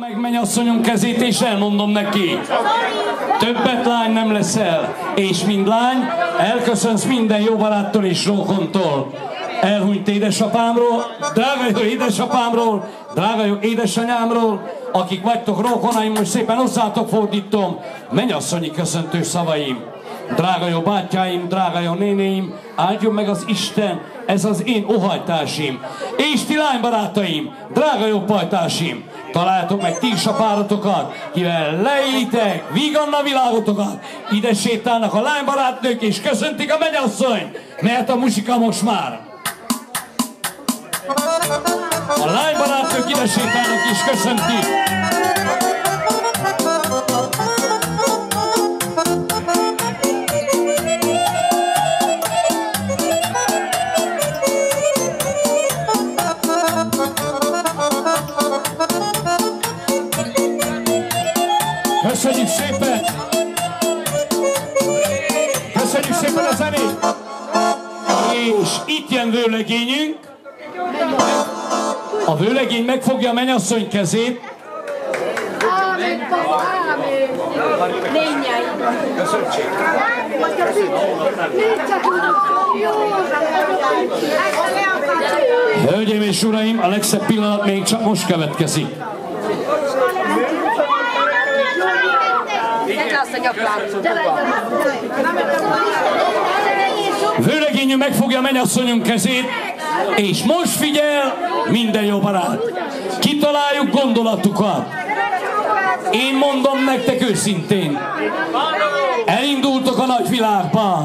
meg mennyasszonyom kezét, és elmondom neki. Többet lány nem leszel, és mind lány, elköszönsz minden jó baráttól és rokontól. Elhunyt édesapámról, drága jó édesapámról, drága jó édesanyámról, akik vagytok rokonaim, most szépen hozzátok fordítom mennyasszonyi köszöntő szavaim. Drága jó bátyáim, drága jó nénéim, áldjon meg az Isten, ez az én óhajtásim. És ti lánybarátaim, drága jó pajtásim, találtok meg ti is a páratokat, kivel leélitek, víganna világotokat. Ide sétálnak a lánybarátnők és köszöntik a mennyasszonyt, mert a muzsika most már. A lánybarátnők ide sétálnak és köszöntik. Köszönjük szépen! Köszönjük szépen a zenét! És itt jön vőlegényünk. A vőlegény megfogja a mennyasszony kezét. Hölgyeim és uraim, a legszebb pillanat még csak most következik. Vőlegényünk megfogja a mennyasszonyunk kezét, és most figyel minden jó barát. Kitaláljuk gondolatukat. Én mondom nektek őszintén. Elindultok a nagyvilágba.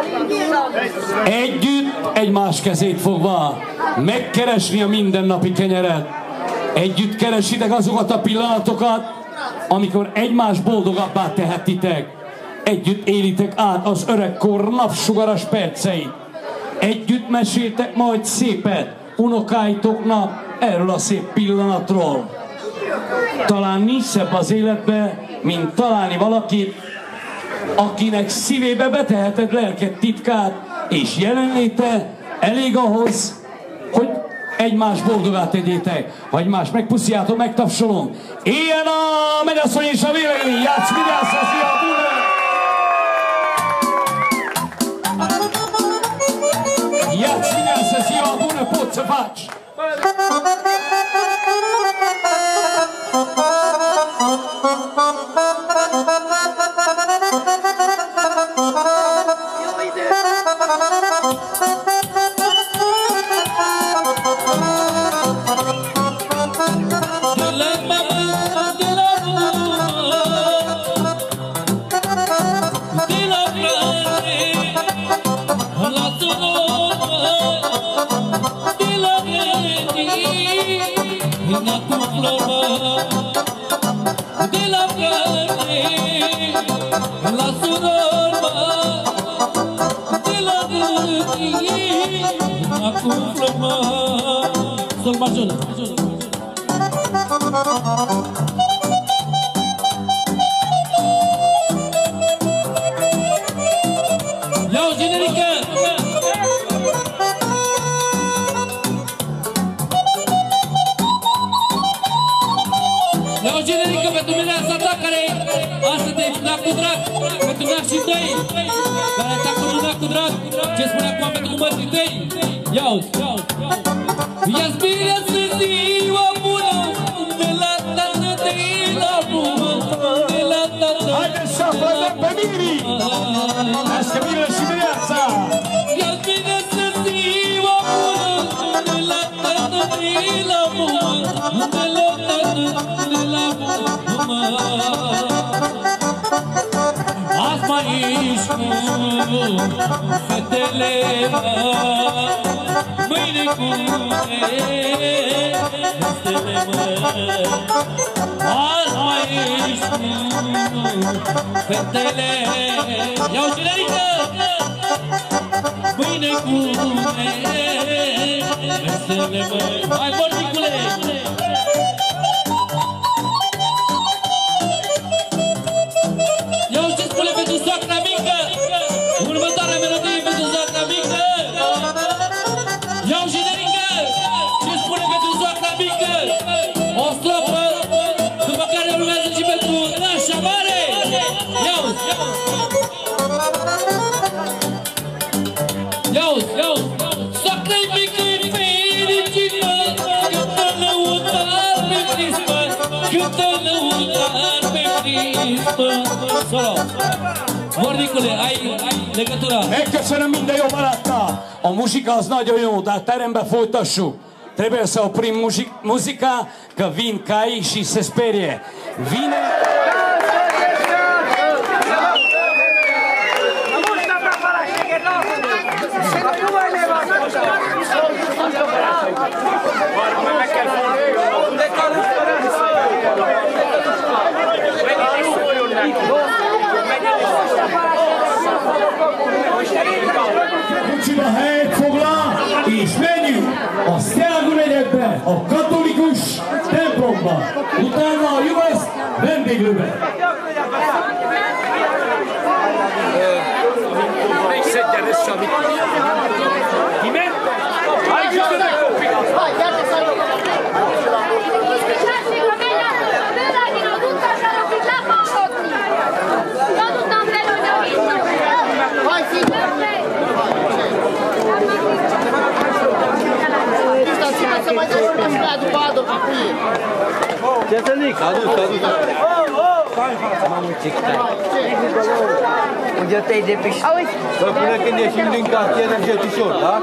Együtt, egymás kezét fogva megkeresni a mindennapi kenyeret. Együtt keresitek azokat a pillanatokat, amikor egymás boldogabbá tehetitek. Együtt élitek át az öregkor napsugaras perceit. Együtt meséltek majd szépet unokáitoknak erről a szép pillanatról. Talán nincs szebb az életbe, mint találni valakit, akinek szívébe beteheted lelked titkát, és jelenléte elég ahhoz, hogy egymás boldogát tegyétek. Ha egymást megpuszjátok, megtapsolom. Éljen a mennyasszony és a vőlegény! Játsz, vigyázz, szia, búle! Játsz, vigyázz, szia, búle, poce, vács! Câtă lăutar pe Hristos. Solo. Mordicule, ai legătura. Megköszönöm minden jó baráttal. A muzsika az nagyon jó, de a terembe folytassuk. Trebuie să oprim muzica, că vin caii și se sperie. Vine... Kucsiba helyet foglal, és menjünk a Szilágyi negyedbe, a katolikus templomba, utána a Juhász vendéglőbe. Még szedjen össze, amit... Kiment? Állj, gyertek, kopik! Állj, gyertek, Ce să zic? Adus. Mamă, ce căi. Unde te-ai depișit? Bă, până când ieșim din cartier, încet ușor, da?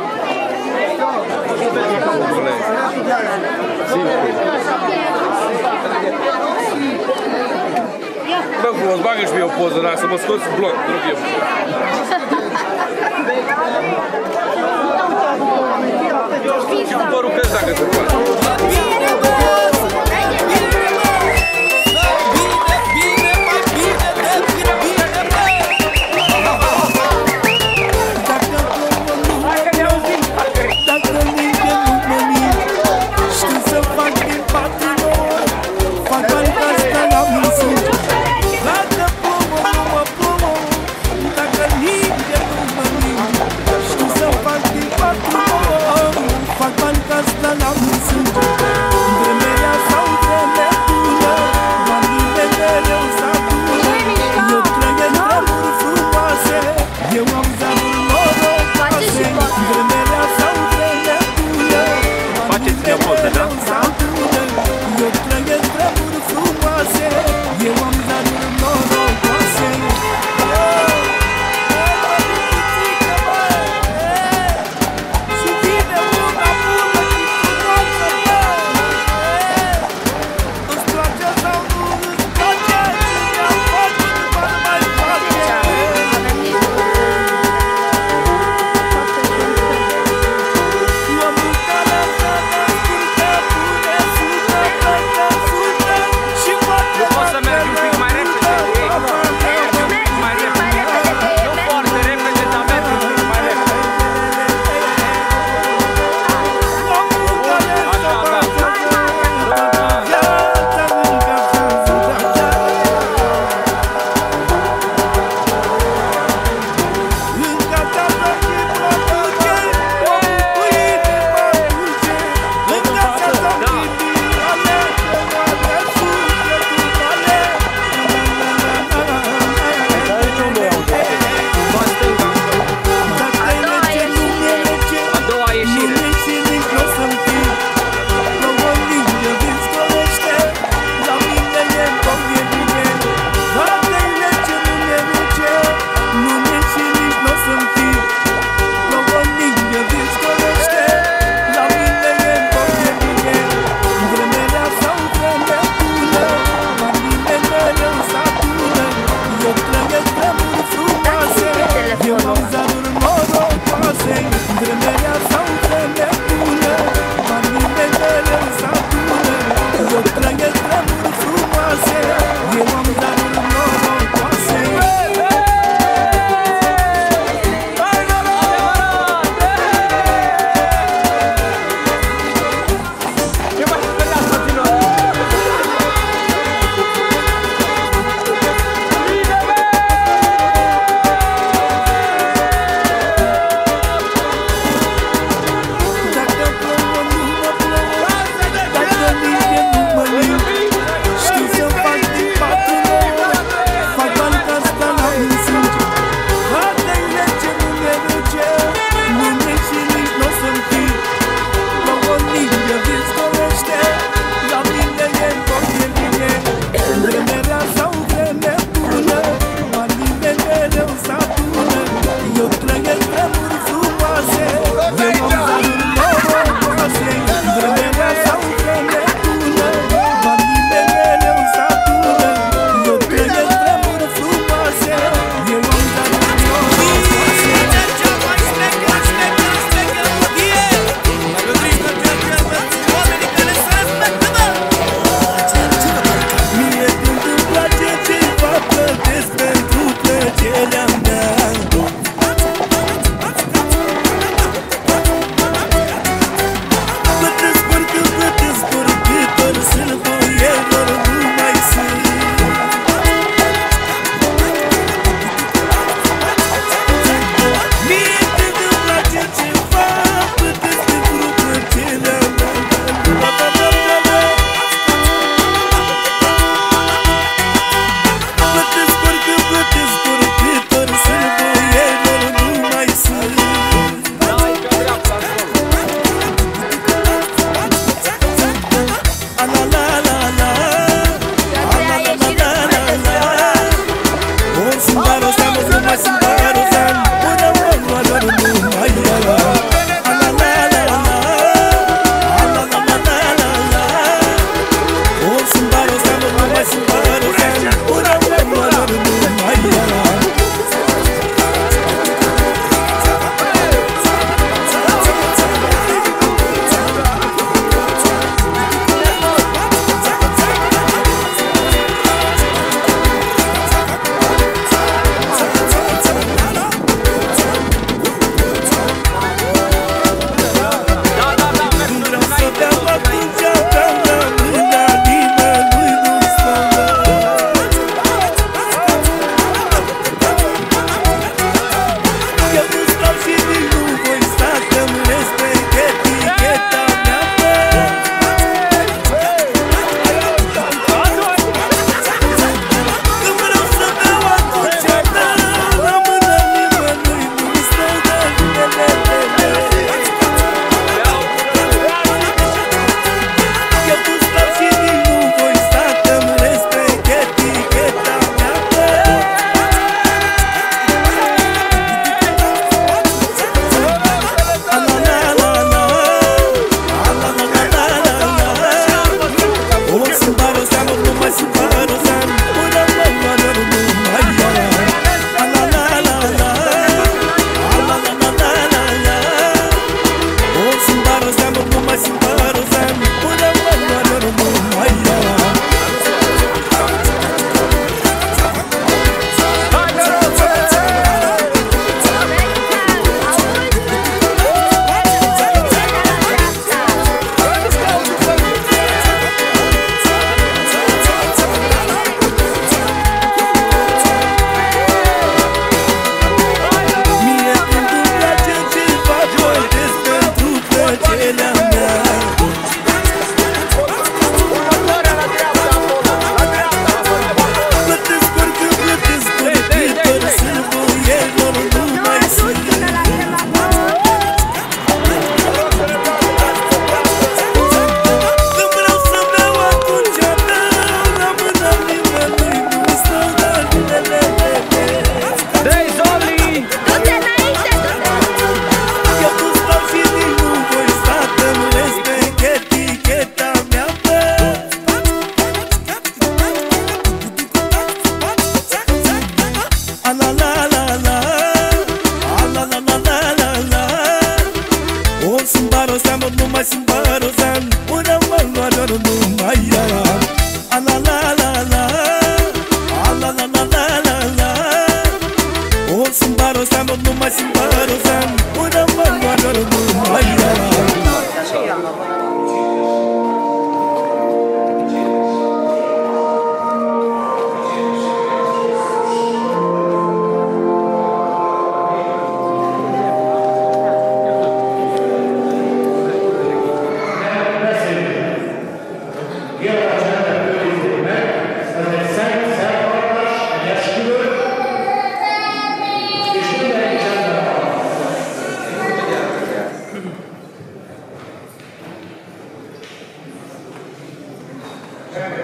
Bă, frumos, bagă și mie o poză, dar să mă scoți blond, nu eu. Și cu părul crezi dacă te faci.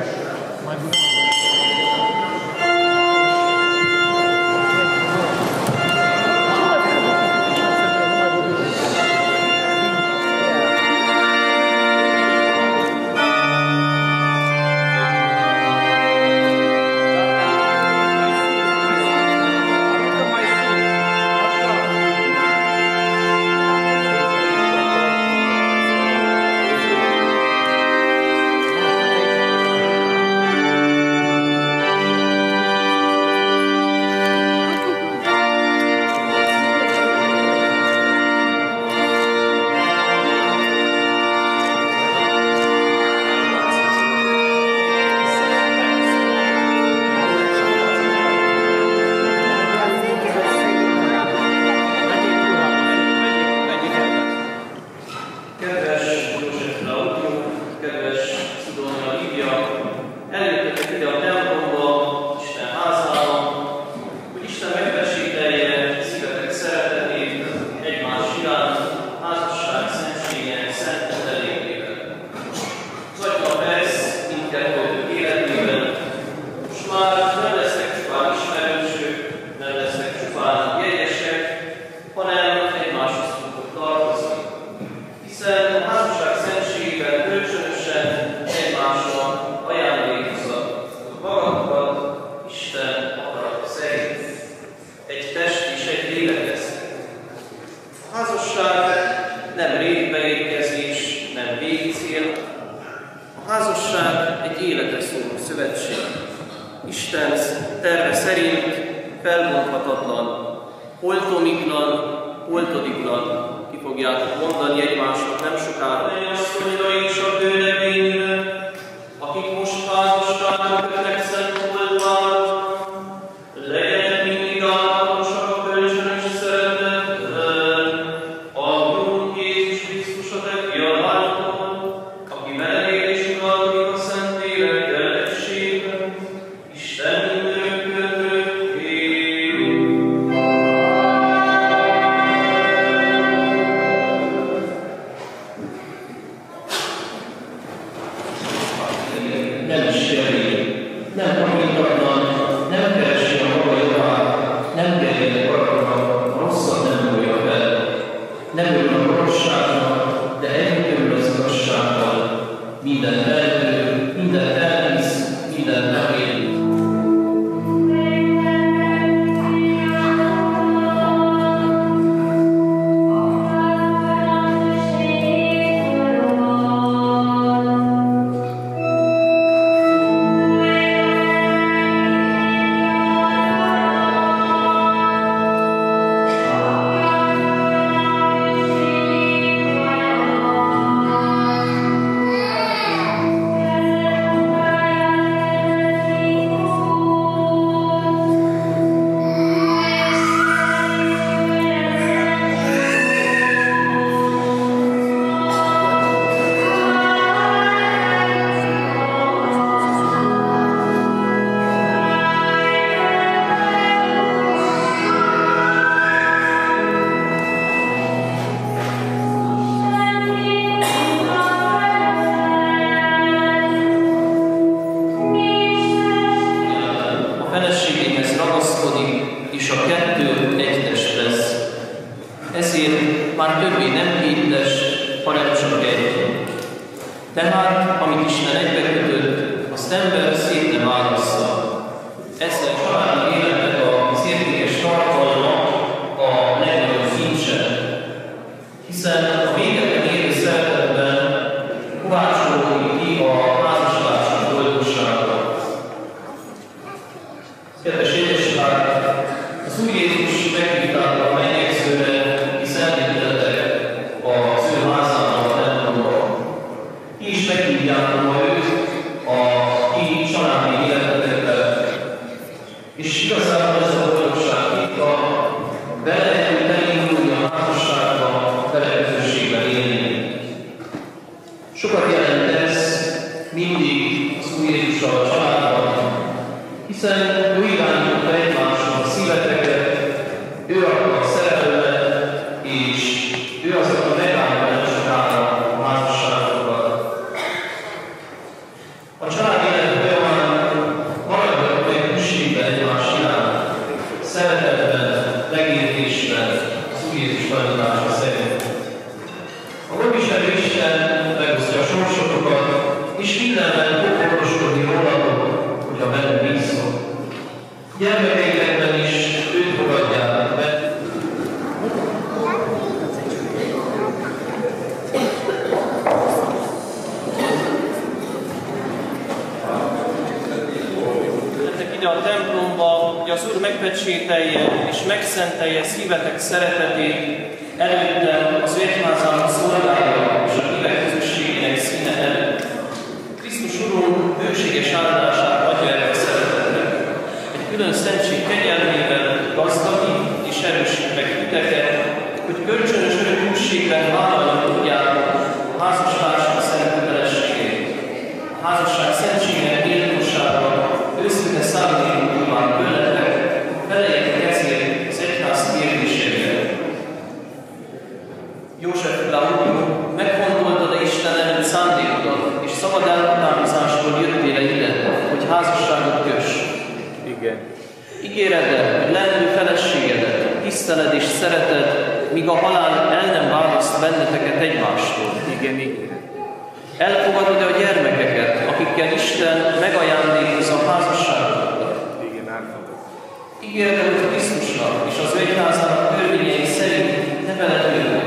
A család élet gyermekeitekben is őt fogadjátok be. Jöttek ide a templomba, hogy az Úr megpecsételje és megszentelje szívetek szeretetét, előtte az ő egyházának szolgálja és a hívek közösségének színe előtt. Krisztus Urunk bőséges áldását adja erre szeretetnek. Egy külön szentség kegyelmével gazdagít és erősít meg titeket, hogy kölcsönös örök hússégben vállalni tudjátok a házastársak szent kötelességét. A házasság szentségének méltósága őszinte szándékunkban tőletek, felejétek ezért az egyház kérdésére. József Klaudium, megfontoltad-e Isten előtt szándékodat, és szabad elhatározásból jöttél ide, hogy házasságot köss? Igen. Ígéred-e, hogy lendő feleségedet tiszteled és szereted, míg a halál el nem választ benneteket egymástól? Igen, ígérem. Elfogadod-e a gyermekeket, akikkel Isten megajándékozza a házasságodat? Igen, elfogadom. Ígéred-e, hogy Krisztusnak és az ő egyházának törvényei szerint neveled őket?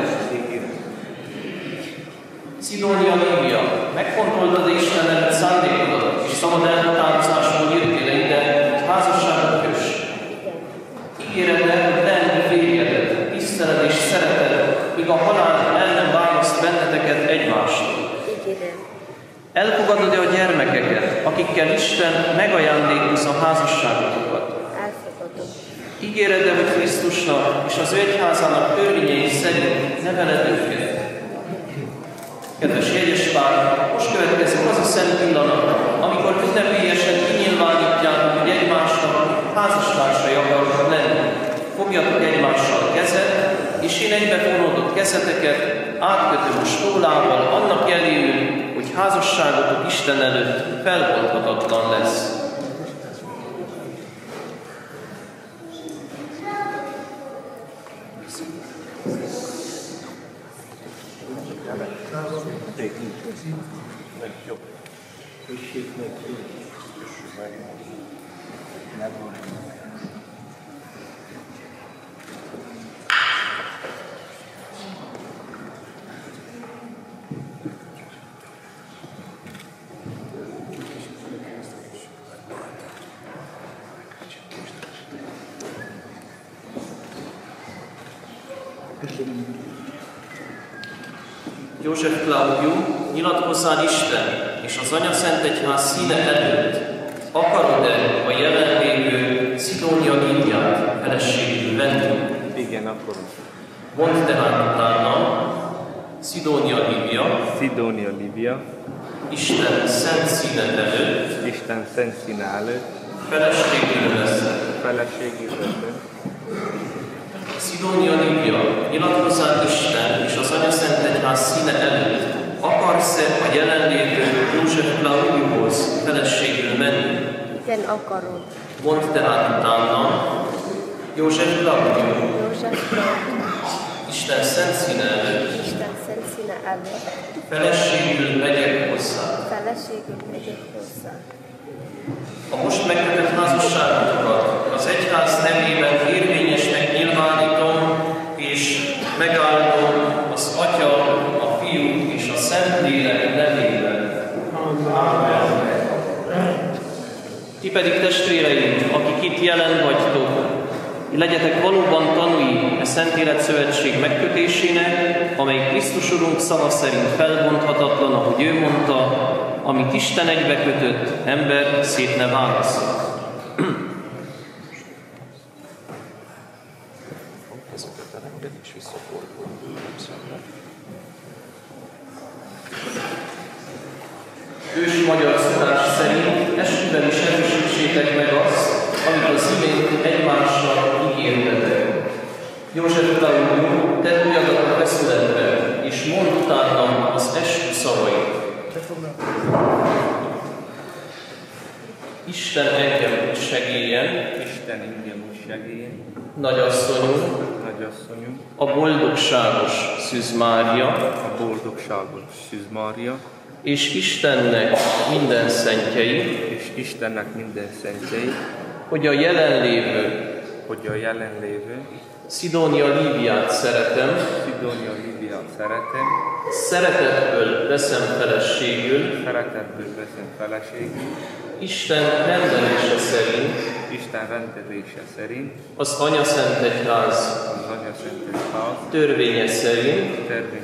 Szidónia Lívia, megfontoltad Isten előtt szándékodat, és szabad elhatározásból jöttél ide, hogy házasságot köss? Ígéred-e, hogy lelki férjedet tiszteled és szereted, míg a halál el nem választ benneteket egymástól? Elfogadod-e a gyermekeket, akikkel Isten megajándékozza a házasságotokat? Elfogadom. Ígéred-e, hogy Krisztusnak és az ő egyházának törvényei szerint neveled őket? Kedves jegyes pár, most következik az a szent pillanat, amikor ünnepélyesen kinyilvánítjátok, hogy egymásnak házastársai akartok lenni. Fogjatok egymással kezet, és én egybefonódott kezeteket átkötöm a stólával annak jeléül, hogy házasságotok Isten előtt felbonthatatlan lesz. József Klaudium, nyilatkozzál Isten és az Anya Szent Egyház színe előtt, akarod-e a jelenlévő Szidónia Líviát feleségül venni? Igen, akarom. Mondd tehát utána, Szidónia Lívia, Isten szent színe előtt, feleségül leszel. Szidónia Lívia, nyilatkozzál Isten és az Anya Szent Egyház színe előtt, akarsz-e a jelenlévő József Klaudiumhoz feleségül menni? Igen, akarom. Mondd tehát utána, József Klaudium, Isten szent színe előtt, feleségül megyek hozzá. A most megkötött házasságotokat az egyház nevében érvényesnek nyilvánítom, és megáldom az Atya, a Fiú és a Szentlélek nevében. Amen. Ti pedig testvéreim, akik itt jelen vagytok, legyetek valóban tanúi a Szent Életszövetség megkötésének, amely Krisztus Urunk szava szerint felbonthatatlan, ahogy ő mondta, amit Isten egybekötött, ember szét ne válassza. Ősi magyar szokás szerint esküvel is erősítsétek meg azt, amit az imént egymásnak ígértetek. József Klaudium, tedd ujjadat a feszületbe, és mondd utána az eskü szavait. Isten engem úgy segéljen, nagyasszonyunk, a boldogságos Szűz Mária, és Istennek minden szentjei, hogy a jelenlévő Szidónia Líviát szeretem, szeretetből veszem feleségül, Isten rendelése szerint, az Anyaszentegyház törvénye szerint,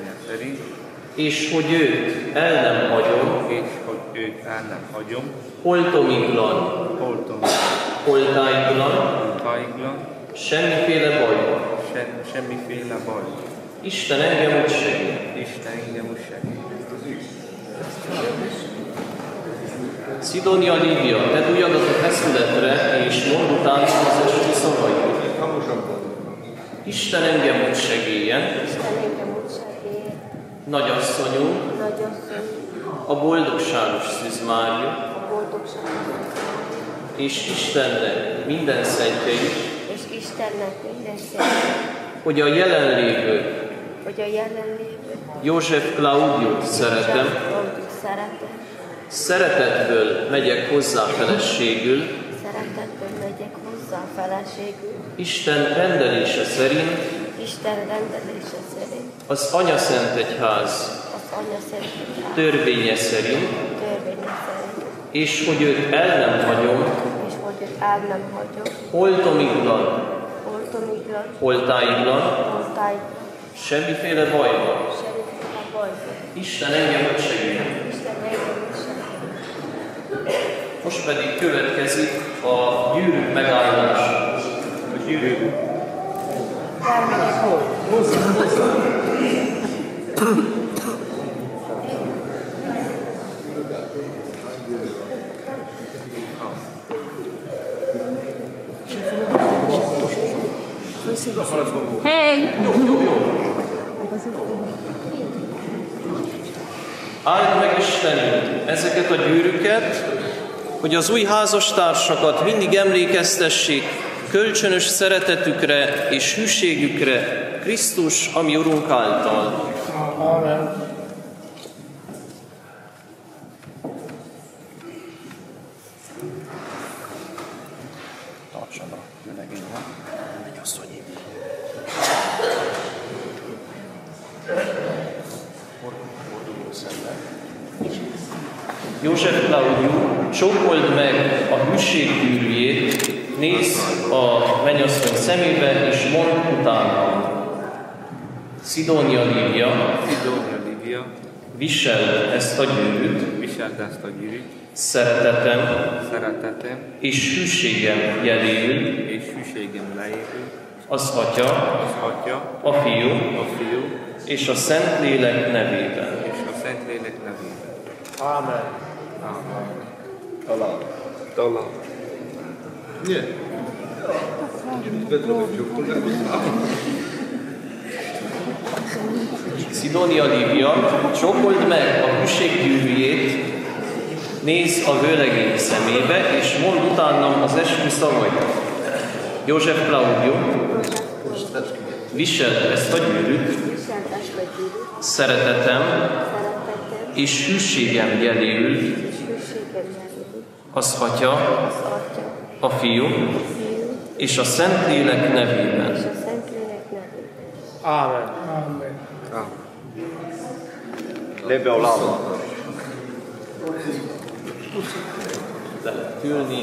és hogy őt el nem hagyom, holtomiglan, holtáiglan, semmiféle bajban. Isten engem úgy segít. Szidónia Lívia, tedd úgy adatot eszületre, és mondd utána az esti szavait. Isten engem úgy segéljen, nagyasszonyunk, a boldogságos szűzmárja, és Istennek minden szentjei, hogy a jelenlévő József Klaudiót szeretem, szeretetből megyek hozzá feleségül, Isten rendelése szerint, az Anyaszentegyház törvénye szerint, és hogy őt el nem hagyom, holtomiglan, holtáiglan, semmiféle bajban. Isten engem úgy segít. Most pedig következik a gyűrűk megállása. A gyűrűk. Hey! Áld meg Istenünk ezeket a gyűrűket, hogy az új házastársakat mindig emlékeztessék kölcsönös szeretetükre és hűségükre Krisztus, ami Urunk által. Amen. Tartsanak, jölegény van. Mennyasszonyi. József Klaudió, csókold meg a hűség gyűrűjét, nézz a mennyasszony szemébe, és mondd utána. Szidónia Lívia, viseld ezt a gyűrűt, szeretetem és hűségem jeléül, az Atya, a Fiú és a Szentlélek nevében. Amen. Talán. Nie. Szidónia Lívia, csókold meg a hűség gyűrűjét, nézz a vőlegény szemébe, és mondd utánam az eskü szavait. József Klaudió, viseld ezt a gyűrűt, szeretetem és hűségem jeléül, az Atya, a Fiú és a Szentlélek nevében. Amen. Lépj be a lábam. Le lehet ülni.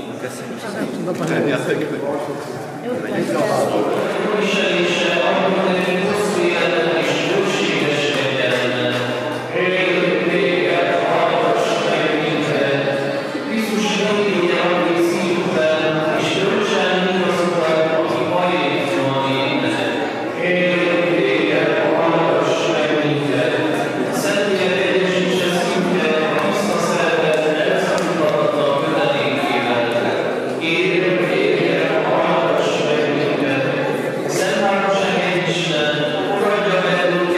Szent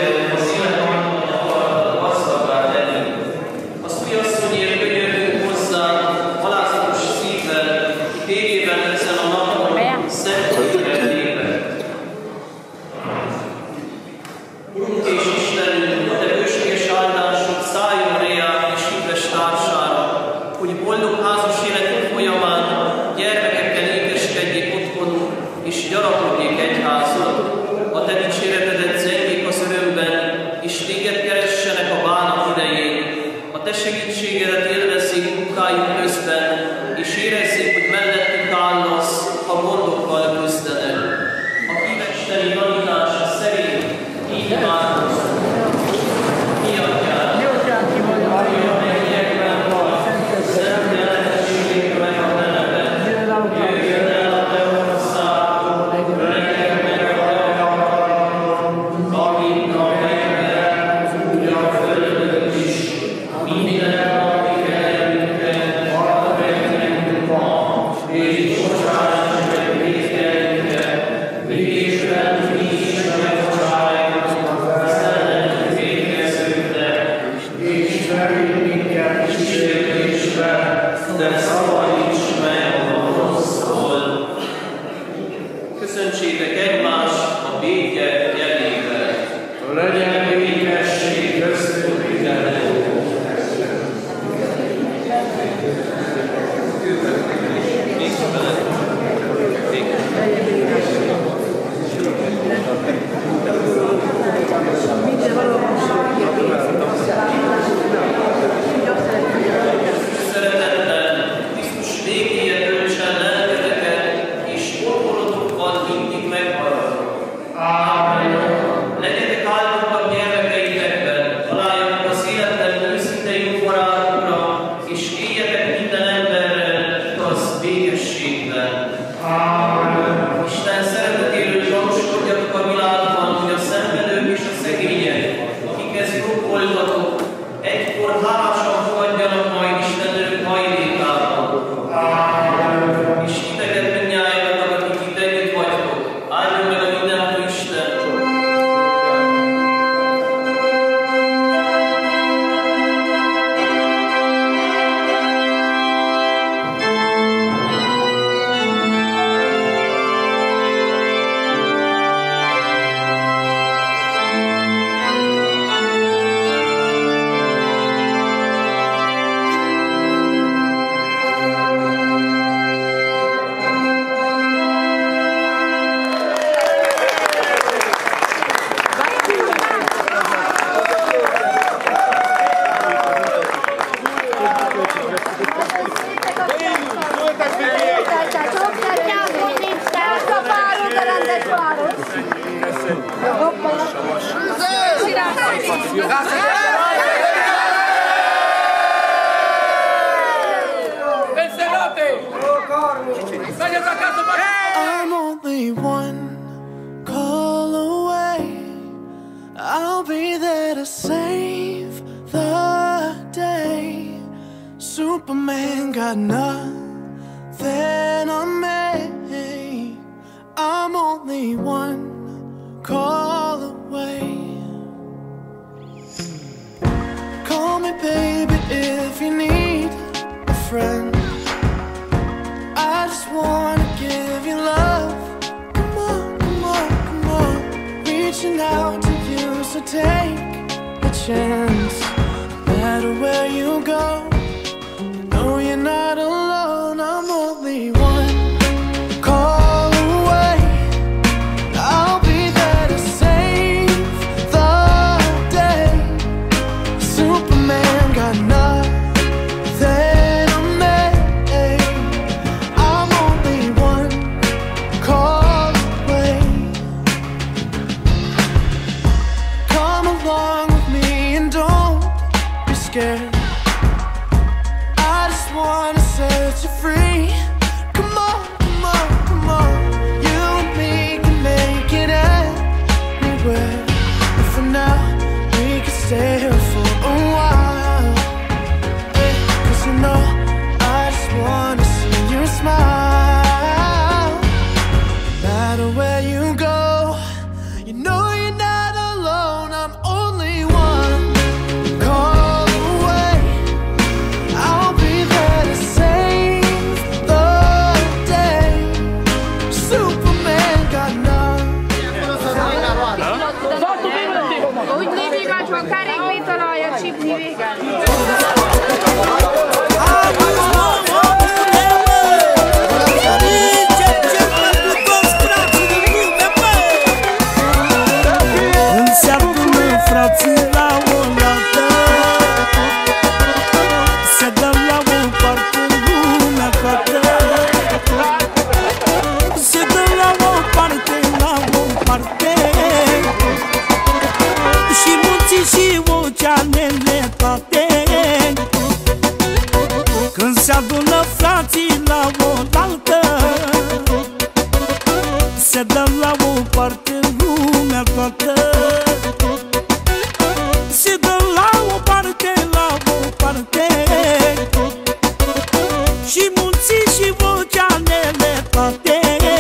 végességben. Isten szeretetéről tanúskodjatok a világban, hogy a szenvedők és a szegények, akikhez jobb voltatok, egykor hálásan fogadjanak majd Isten örök hajlékában. És titeket mindnyájatokat, akik itt együtt vagytok, áldjon meg a mindenható Isten. I'm only one call away. I'll be there to save the day. Superman got nothing on me. I'm only one call away. Call me baby if you need a friend. I just wanna give you love. Come on, come on, come on. Reaching out to you, so take a chance. No matter where you go, you know you're not alone. I'm only one call away. I'll be there to save the day. Superman got nothing. I just wanna set you free. Come on, come on, come on. You and me can make it anywhere. But for now, we can stay here for a while. Hey, 'cause you know, I just wanna see you smile. No matter where you go, you know you're not alone. I'm only one call away. I'll be there to save the day. Superman got Úgy nézik, hogy van kerékpétalaj, a csipni végen. Frații la oaltă, se dă la o parte lumea toată. Se dă la o parte, și munții și oceanele toate. Când se adună frații la oaltă, se dă la o parte lumea toată. Se dă la o parte, și munții și oceanele toate.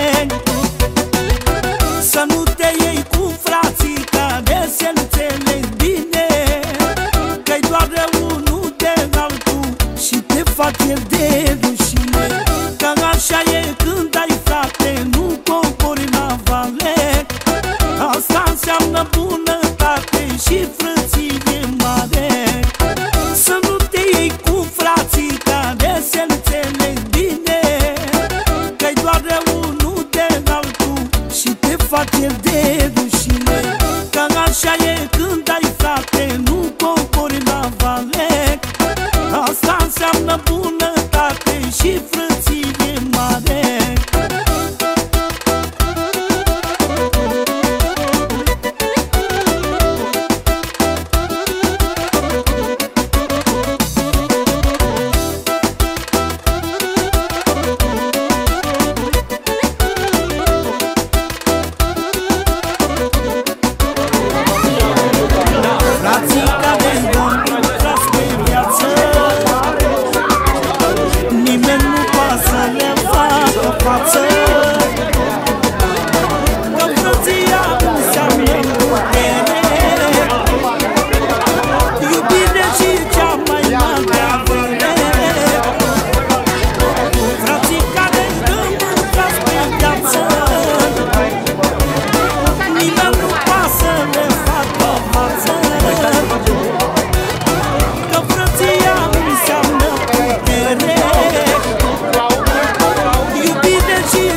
Să nu te iei cu frații care se înțeleg bine, că-i doar unul de altul și te face de rușine. Că așa e când ai frate, nu cobori la vale. Asta înseamnă bunătate și frăție mare. Să nu te iei cu frații care se înțeleg bine, că-i doar unul de altul și te face de rușine. Că așa e când ai frate, nu cobori la vale. Asta înseamnă bunătate și frăție mare. față. Că frăția înseamnă putere, iubire și cea mai mare avere. Frații care dă mânca spre viață, nimeni nu pasă, le facă față. Că frăția înseamnă putere, iubire și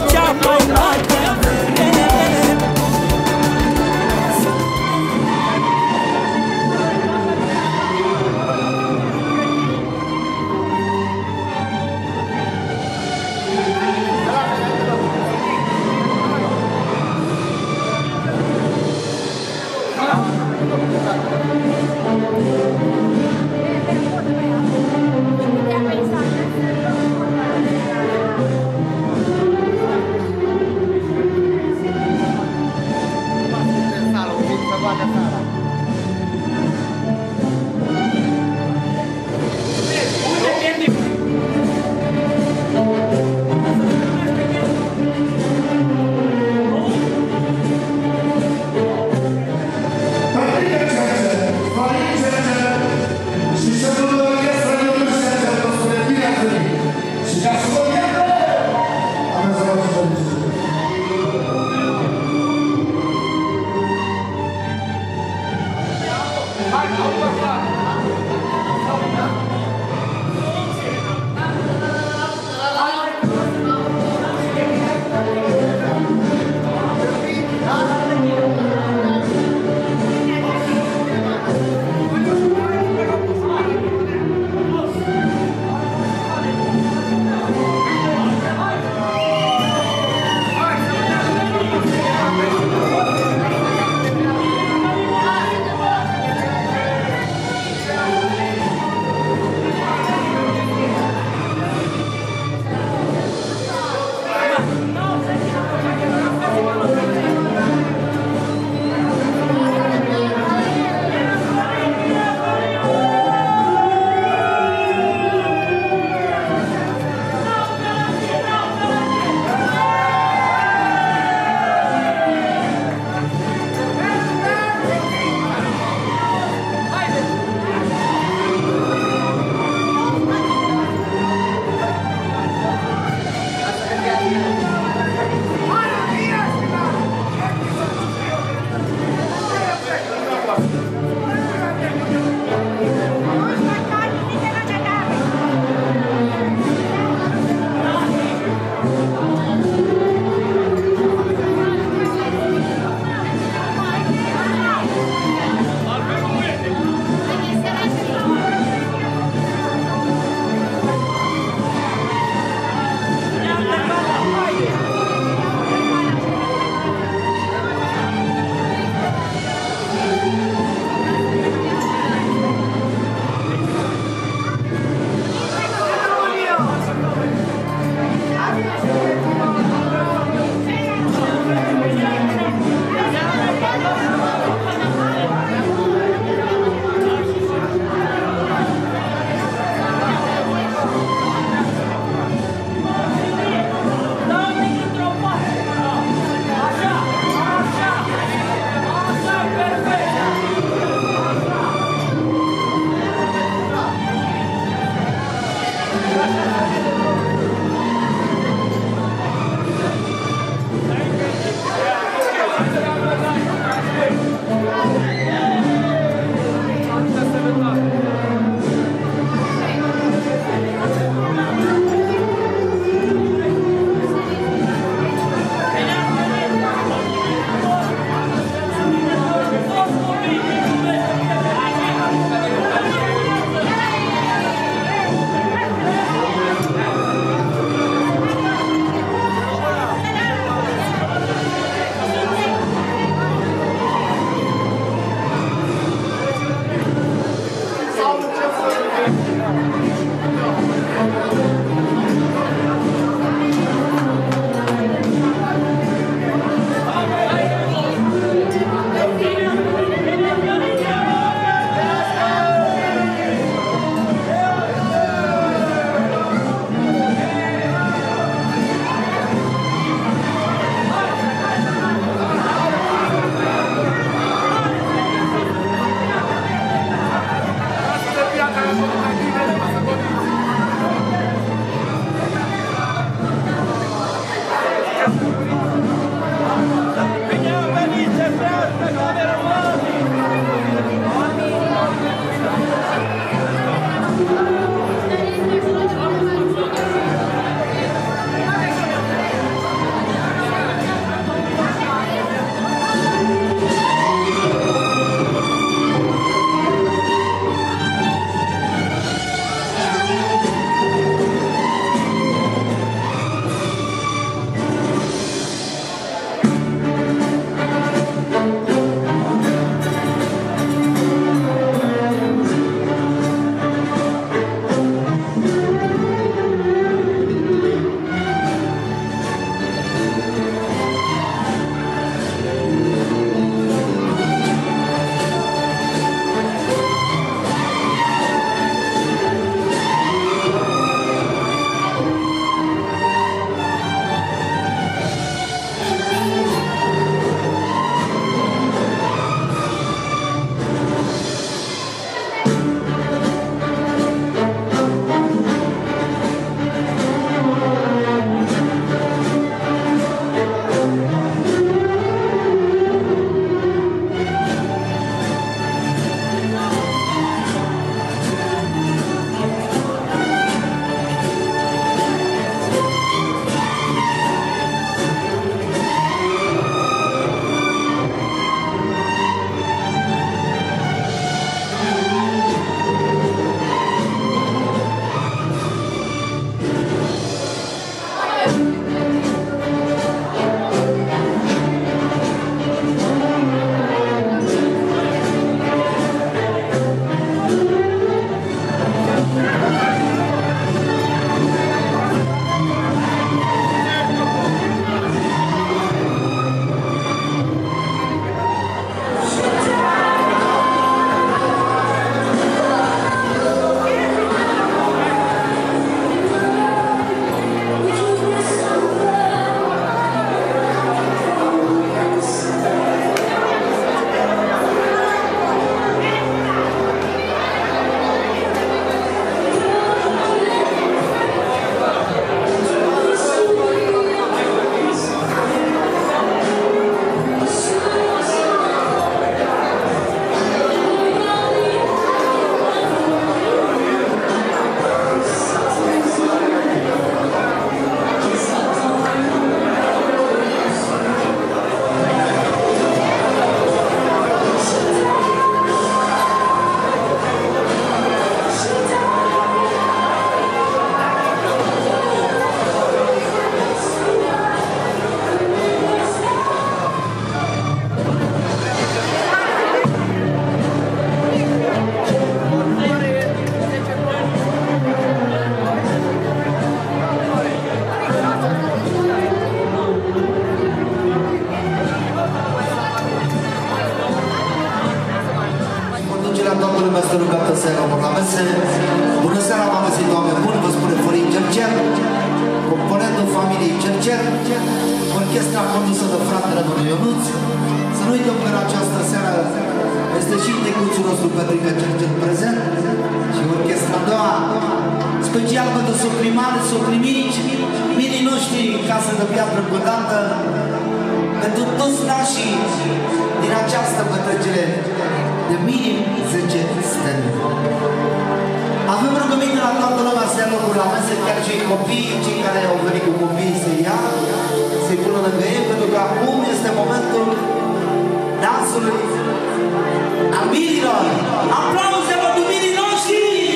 bună seara, la mese. Bună seara, m-am găsit, oameni buni, vă spune Florin Cercel, componentul familiei Cercel, orchestra condusă de fratele domnul Ionuț. Să nu uităm că în această seară este și tecuțul nostru Petrică Cercel prezent și orchestra a doua, special pentru socrimari, socrimici, minii noștri în casă de piatră pădată, pentru toți nașii din această petrecere de minim 10 stele. Avem rugăminte la toată lumea să ia locul la mese, chiar și copiii, cei care au venit cu copiii să ia, să-i pună lângă ei, pentru că acum este momentul dansului al mirilor. Aplauze pentru mirii noștri!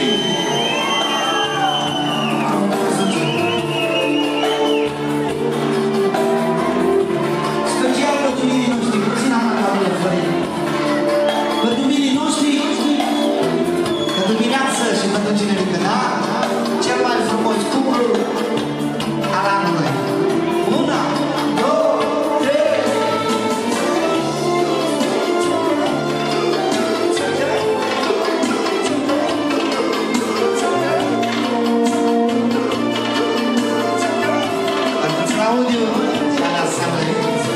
Special pentru mirii noștri, puțin am la Florin. Pentru mirii noștri, pentru dimineață și pentru cinerică, da? Cel mai frumos cuplu al anului. Una, două, trei! Pentru Claudiu, la asemenea.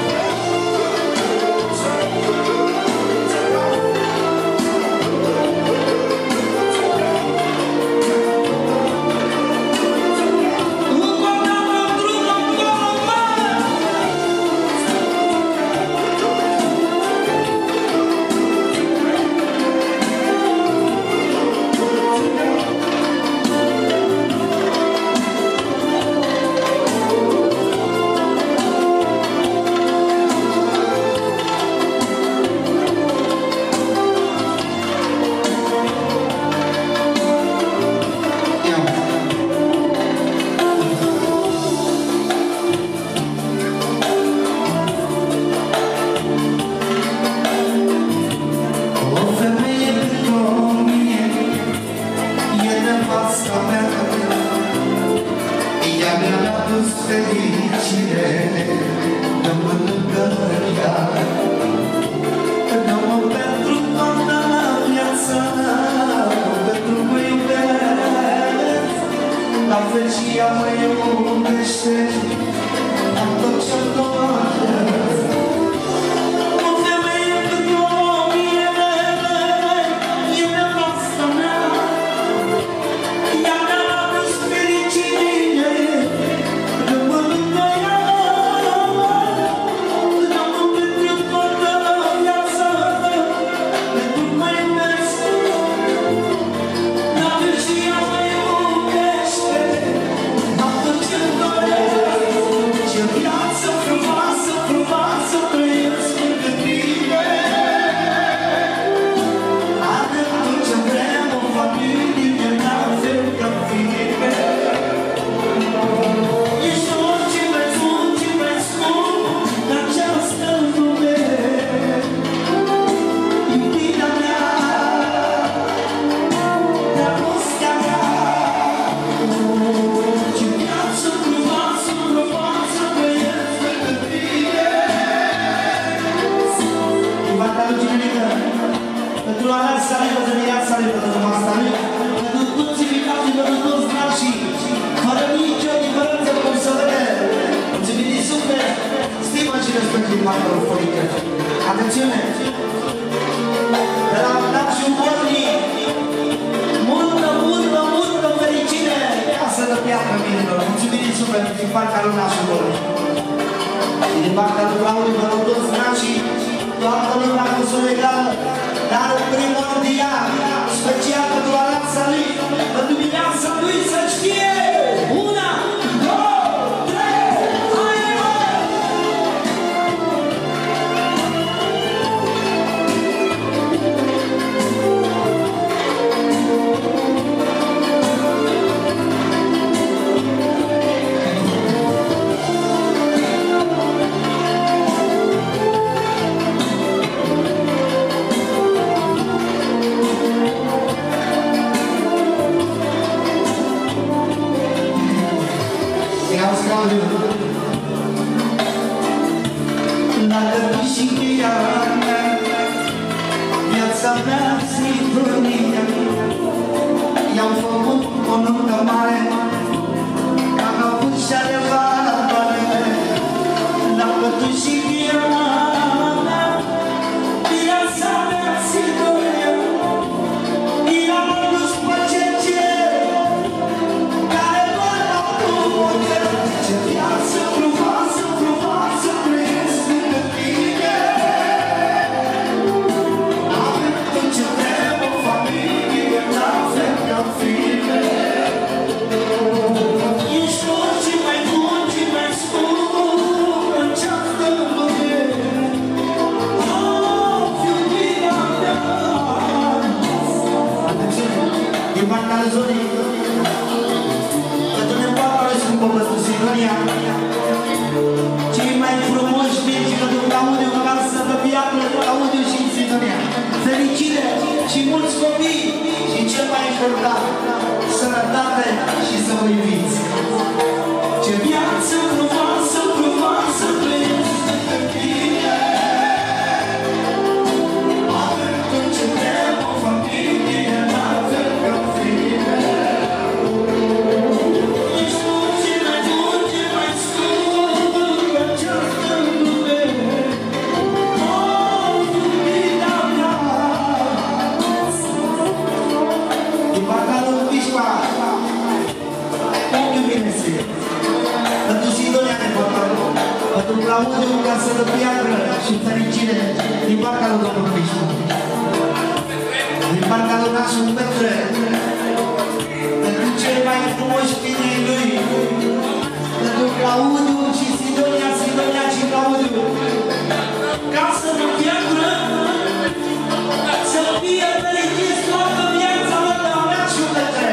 Atențiune! De la Națiu Borni, multă fericire! Casă de piatră, minilor! Mulțumim din suflet din partea lui Națiu Borni. Și din partea lui Claudiu, vă rog toți nașii, toată lumea cu solegală, dar primordial, special pentru Alanța lui, pentru viața lui să știe! Una, două, trei, hai! Dacă pișichia viața mea zi-i mare, că am avut și adevărare, n-am bătut și viața mea, viața mea ți dorea, i-am adus pe ce care doar la putere, ce viață frumoasă, frumoasă trăiesc lângă tine. Avem tot ce vrem, o familie, la fel ca fine. Ești tot ce mai bun, ce mai scump în această lume. Oh, iubirea mea. Atențiune, din partea zonei, pentru nepoatele scumpă pentru Sidonia, cei mai frumoși vieți că duc Claudiu în casă pe piatră, Claudiu și Sidonia. Fericire și mulți copii și cel mai important, sănătate și să vă iubiți. Ce viață frumoasă, frumoasă trăiesc lângă tine. Avem tot ce vrem, o familie, la fel ca fine. Ești tot ce mai bun, ce mai scump în această lume. Oh, iubirea mea. Din partea lui Pișpa, ochiul bine se. Pentru Sidonia nepoată, pentru Claudiu ca să dă piatră și fericire din partea lui domnul Pișpa. Din partea lui nașul Petre, pentru cei mai frumoși finii lui, pentru Claudiu și Sidonia, Sidonia și Claudiu, ca să dă piatră, să fie fericiți toată viața lor de la nașul Petre.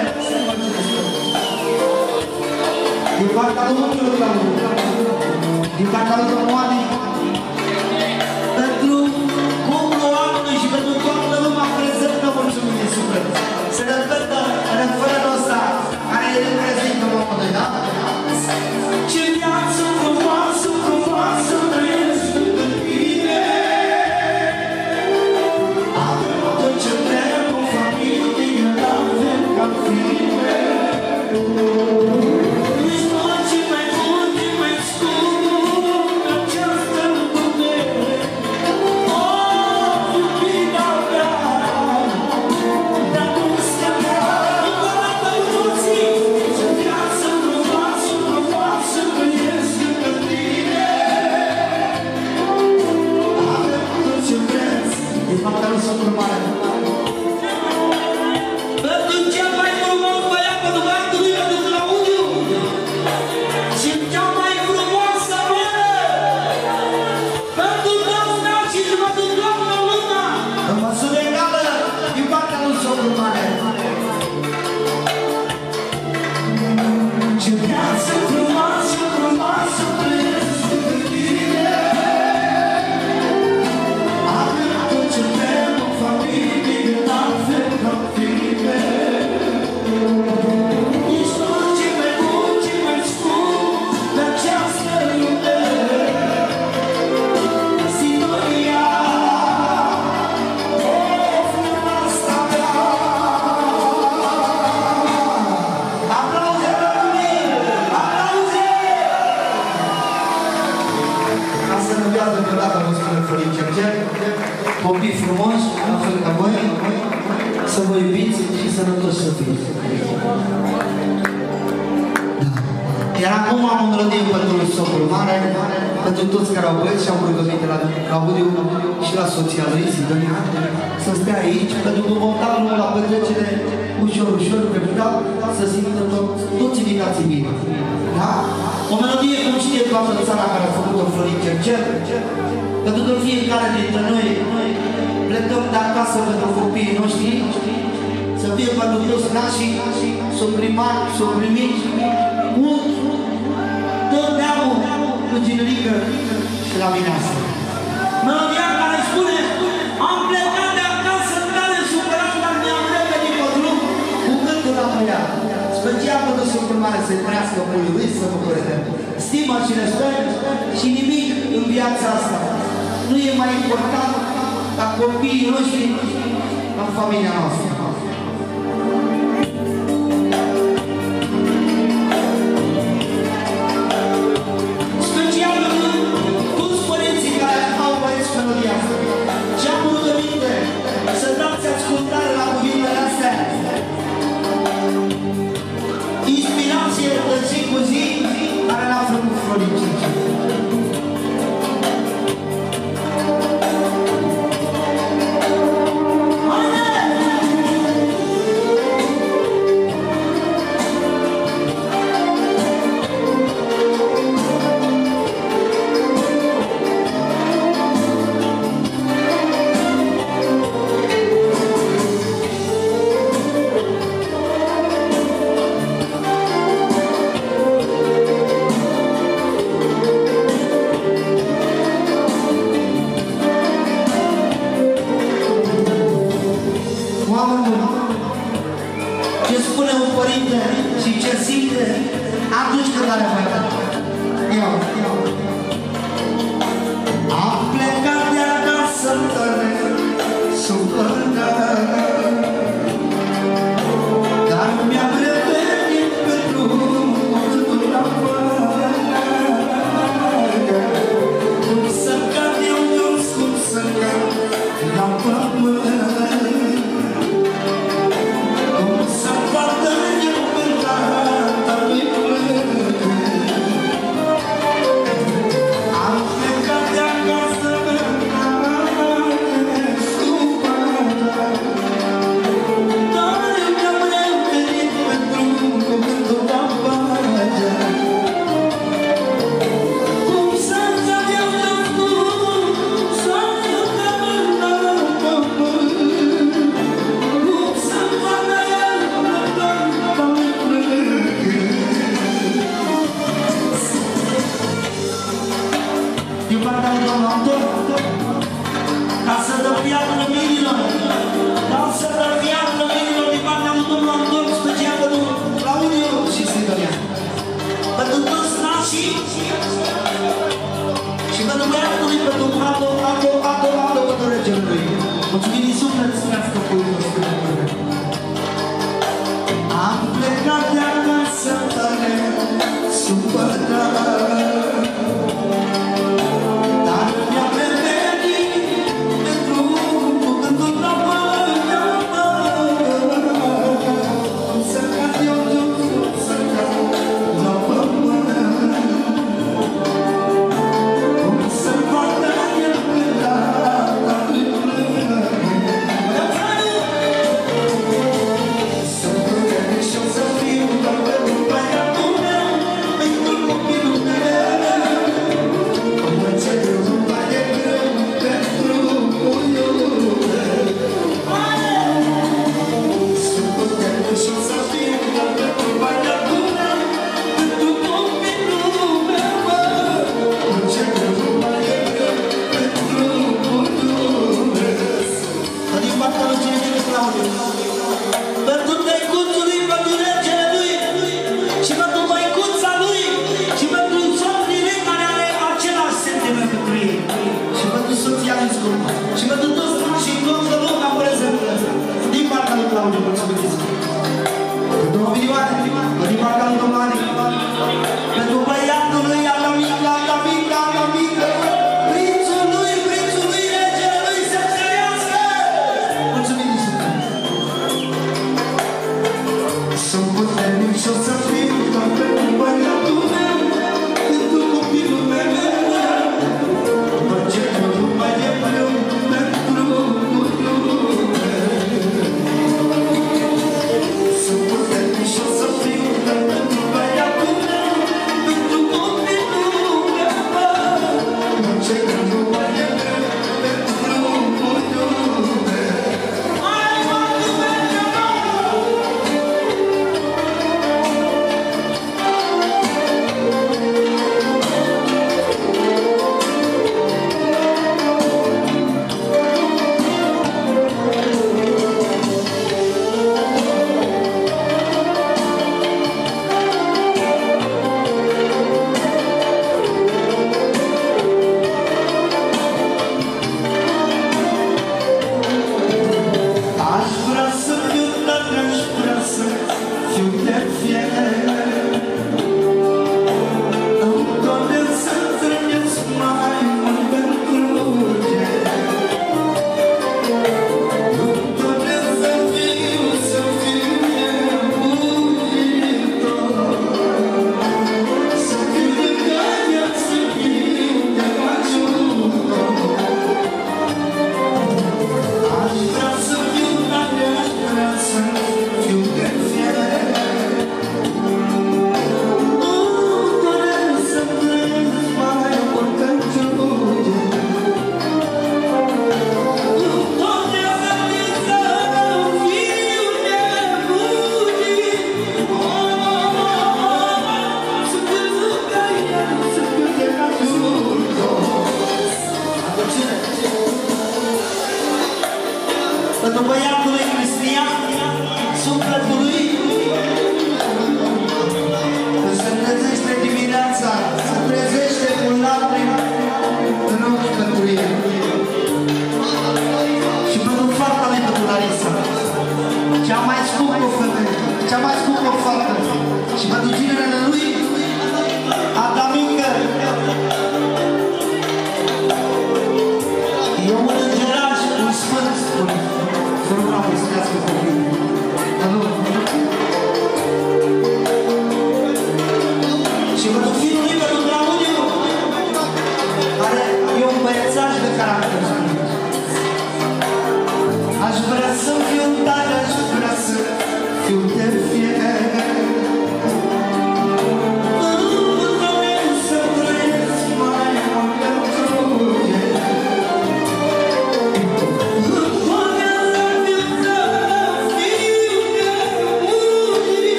Din partea lui unchiul Claudiu, din partea lui domnul Ani, pentru cumplul anului și pentru toată lumea prezentă, mulțumim de suflet. Se repetă referenul ăsta care îl reprezintă omului, da? Ce viață frumoasă, frumoasă trăiesc lângă tine. Avem tot ce vrem, o familie, la fel ca fine. Ești tot ce mai bun, ce mai scump în această lume. Oh, iubirea mea, dragostea mea, încă o dată toți, ce viață frumoasă, frumoasă trăiesc lângă tine. Avem tot ce vreți, din partea lui Sfântul Mare. Pentru cel mai frumos băiat, pentru băiatul lui, pentru Claudiu, și cea mai frumoasă mare, pentru toți nașii și pentru toată lumea, în măsură egală, din partea lui Sfântul Mare. Ce viață frumoasă, frumoasă trăiesc lângă tine. Avem tot ce vrem, o familie, la fel ca fine. Ești tot ce mai bun, ce mai scump în această lume. Sidonia, oh, frumoasa mea. Aplauze pentru mine, aplauze! Ca să ne viață vreodată, vă spune Florin Cercel, copii frumoși, la fel ca voi, să vă iubiți și sănătoși să fiți. Iar acum am o melodie pentru socul mare, pentru toți care au băieți și au rugăminte la Claudiu și la soția lui, Sidonia, să stea aici, pentru că vom da drumul la petrecere ușor, ușor, să simtă toți invitații bine. Da? O melodie, cum știe toată țara care a făcut-o Florin Cercel, pentru că fiecare dintre noi plecăm de acasă pentru copiii noștri, să fie pentru toți nașii, s-o primari, s-o primici, mult, tot neamul cu Ginerică și la mineasă. Melodia care spune: am plecat de acasă tare supărat, dar mi-am revenit pe drum cu gândul la băiat. Special pentru Sfântul Mare să-i trăiască puiul lui, să bucure de stimă și respect și nimic în viața asta. Nu e mai important ca copiii noștri în familia noastră. viață lăminilor, lasă la viață lăminilor din partea lui Domnul Anton, special pentru Claudiu și Sidonia. Pentru toți nașii și pentru băiatului, pentru Ado, pentru regele lui. Mulțumim din suflet să trească puiul nostru. Am plecat de acasă tare, supărat, dar mi-a venit pentru gândul la mâna mă. Să cad eu tot, să cad la pământ, cum să vadă el cântata lui plână. Să plâng și o să fiu doar pentru băiatul meu, pentru copilul meu.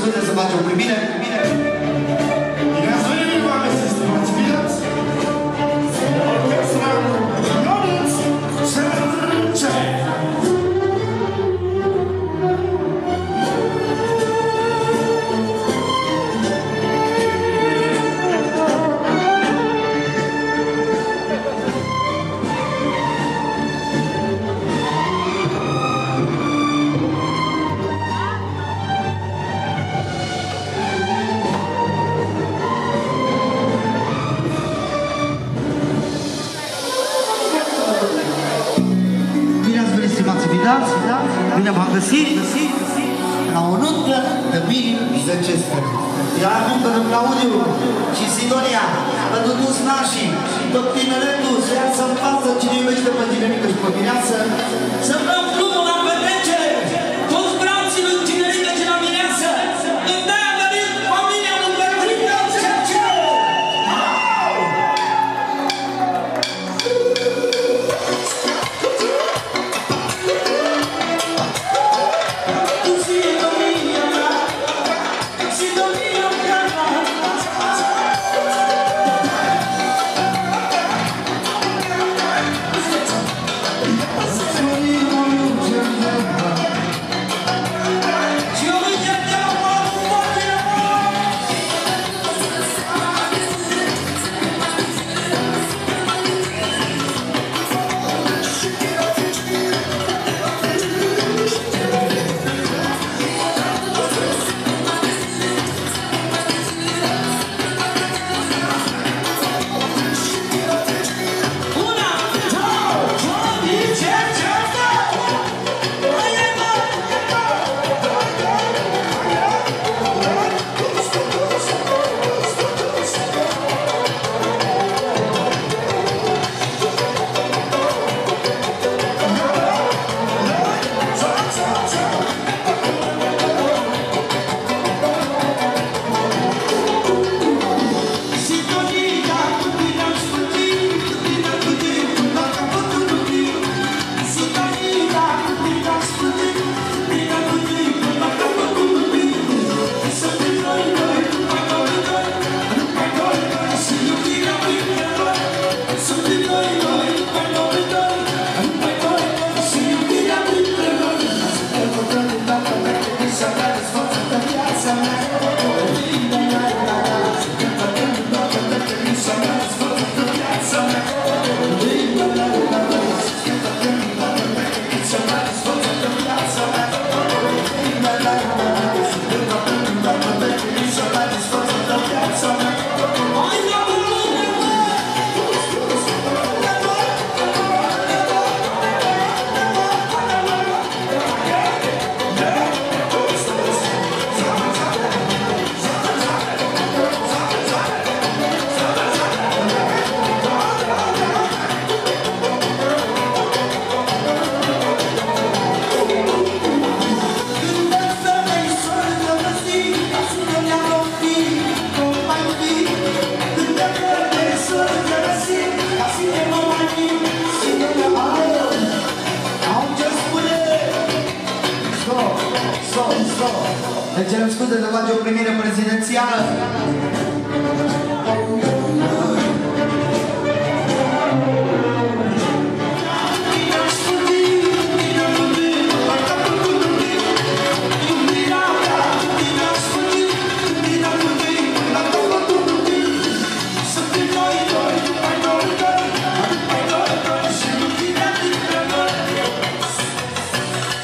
scuze să facem primire. Bine ați venit, oameni, stimați bileți! Orchestra Ionuț Cercel! Bine v-am găsit la o nuntă de minim 10 stări. Iar acum pentru Claudiu și Sidonia, pentru toți nașii, tot tineretul, să iasă în față cine iubește pe tinerică și pe mireasă. Să vrem drumul la petrecere, toți brații lui tinerică și la mireasă. Îmi dai a venit familia lui Petrică Cercel! Ne cerem scuze de face o primire prezidențială.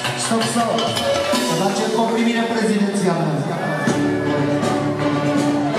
Să facem o primire prezidențială.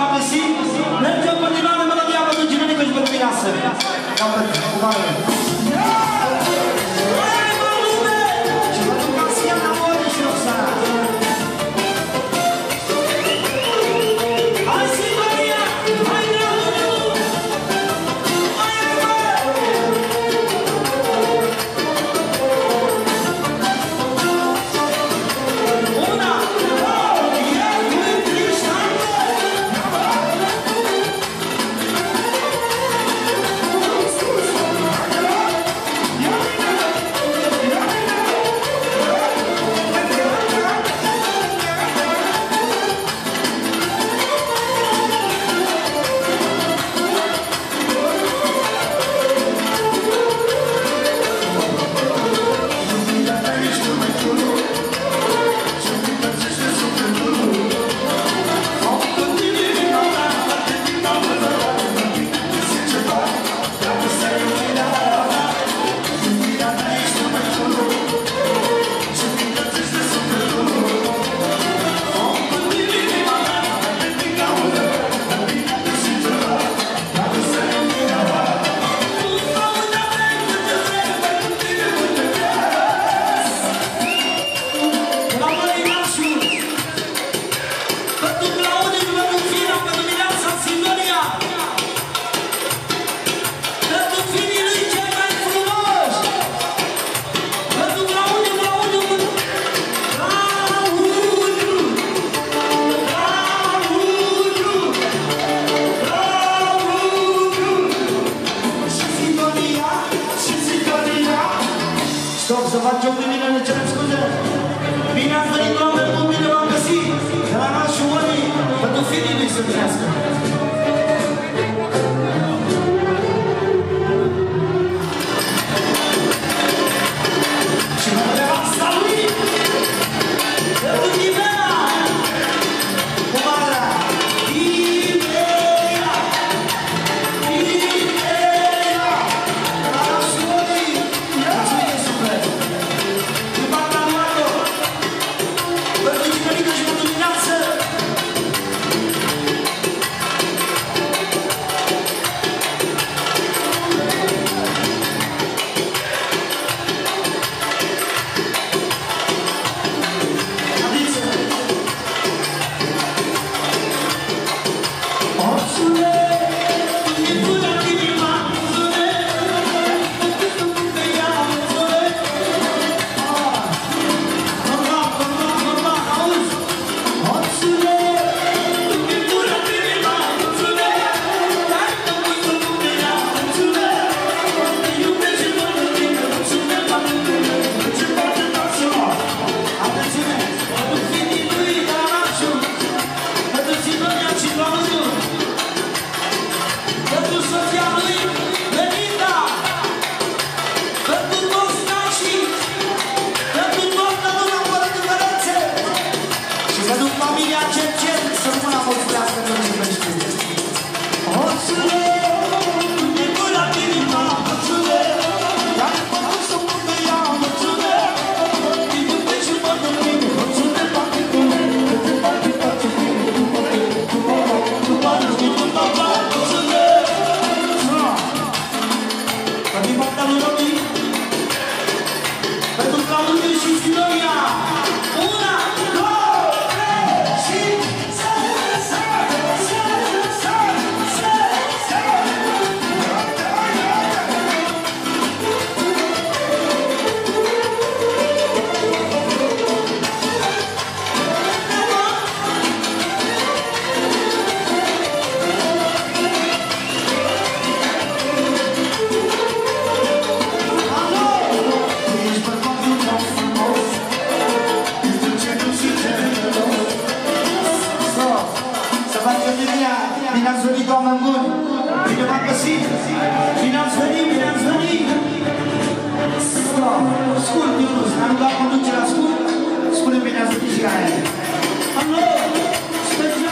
v-am găsit. Mergem în continuare melodia pentru Ginenică și pentru Mireasă. Capăt, cu mare. Și vă duc Asiana, Ori și Roxana. Hai, Sidonia! Hai, dragul! Hai, bă! Una, două, trei, trei, șapte! Stop, să facem primire, ne cerem scuze. Bine ați venit, oameni buni, bine v-am găsit. De la nașul Mării, pentru firii lui să trăiască. Și mă întrebați, salut! Pentru Ghibea! Cu marea! Ghibea! Ghibea! De la nașul Mării! Mulțumim, suflet! Din partea lui Marco! Pentru Ginenică și pentru Mireasă! Bine ați venit, oameni buni! Bine v-am găsit! Bine ați venit, bine ați venit! Scurt, Ionuț, ne-am dat conducerea scurt. Spune bine ați venit și aia. Alo! Special!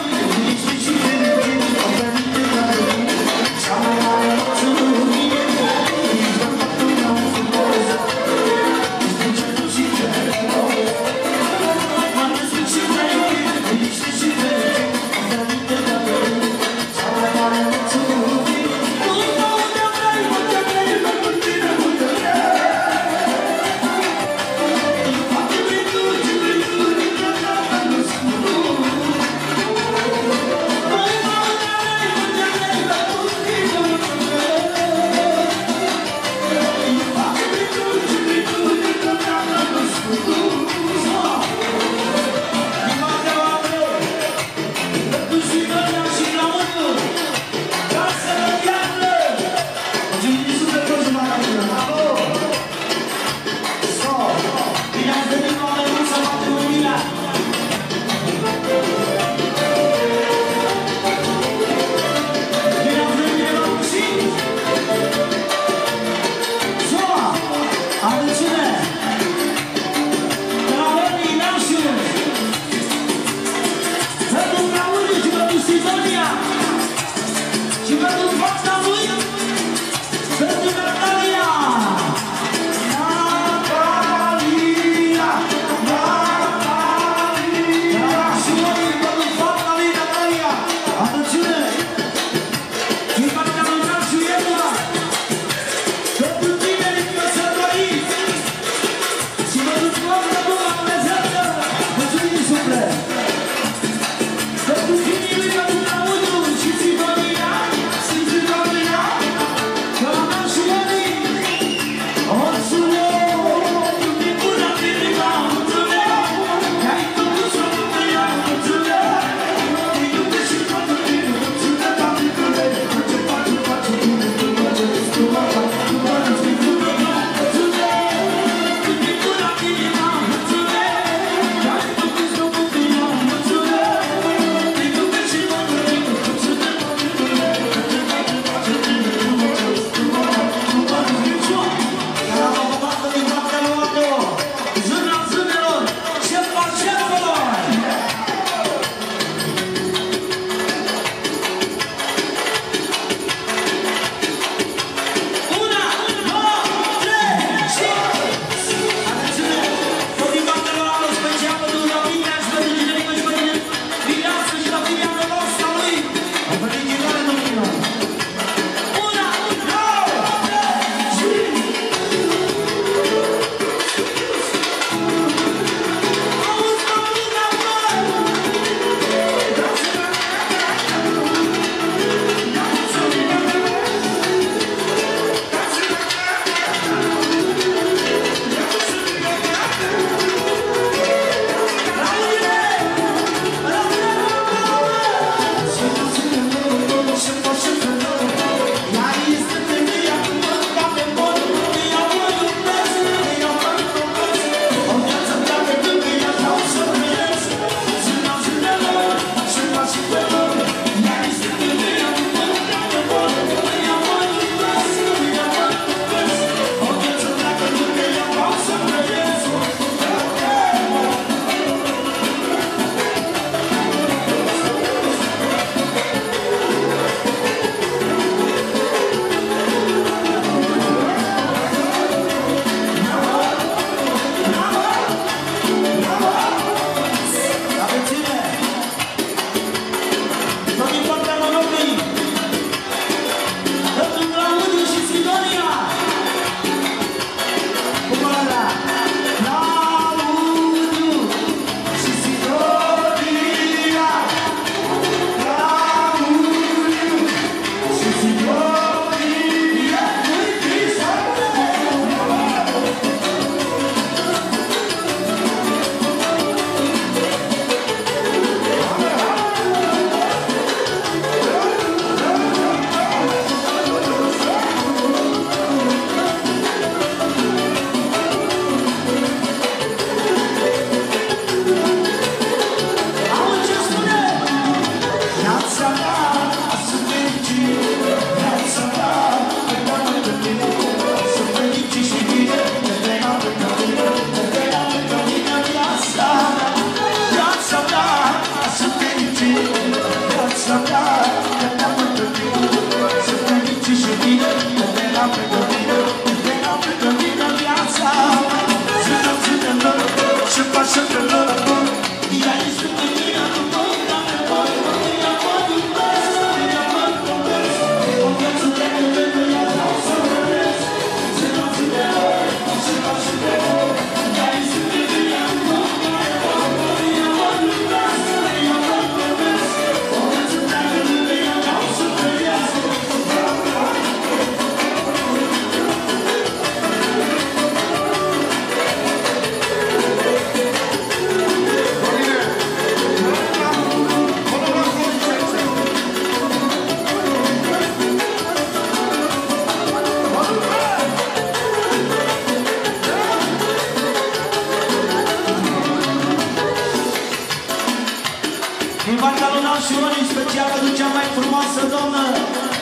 Cea mai mare noță în lume, ești bărbatul meu frumos. Ești început și fericit. M-am născut și trăit, ești și fericit.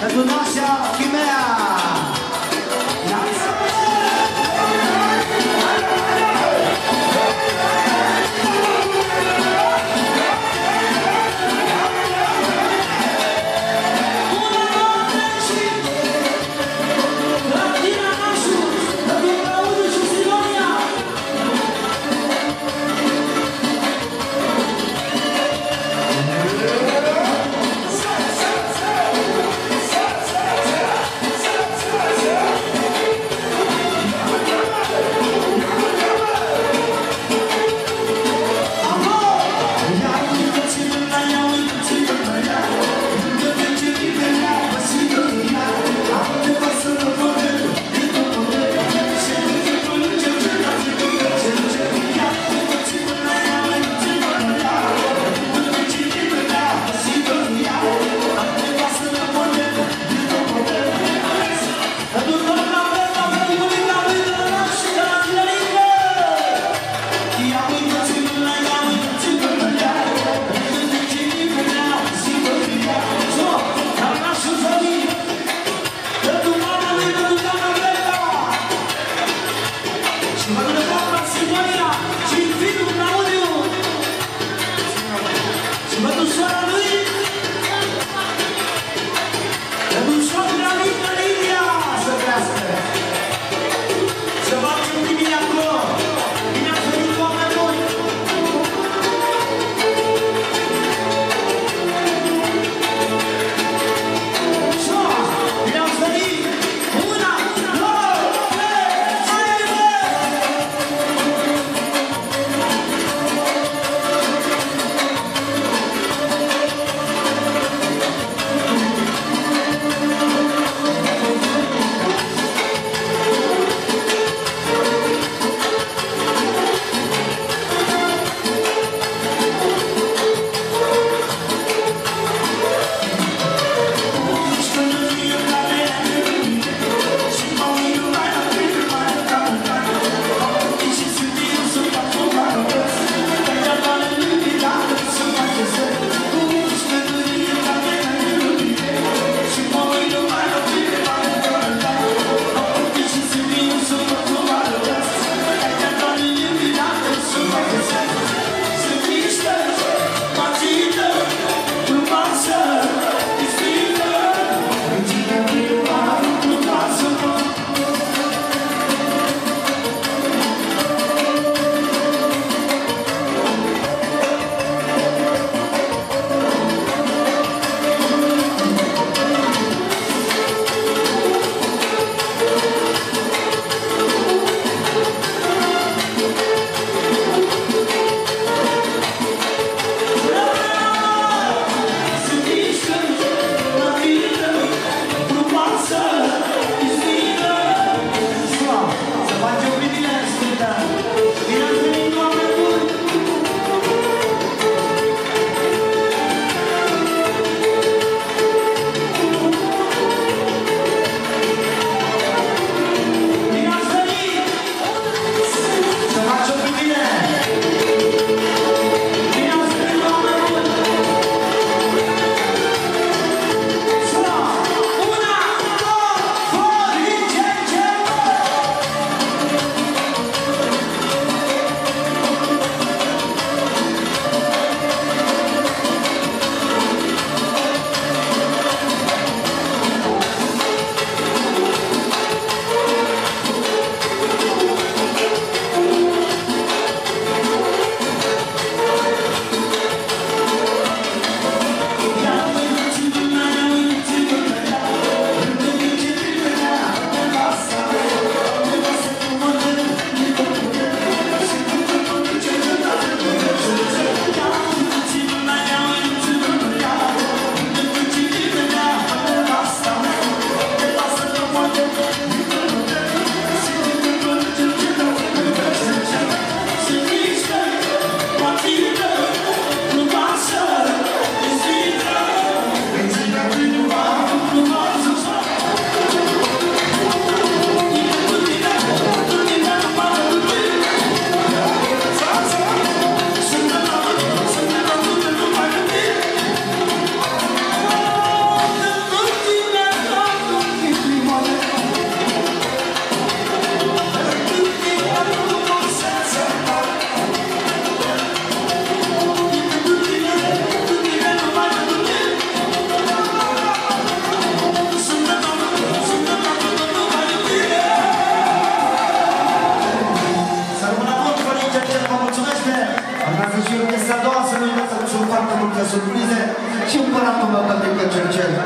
Pentru Nașa Chimea. Să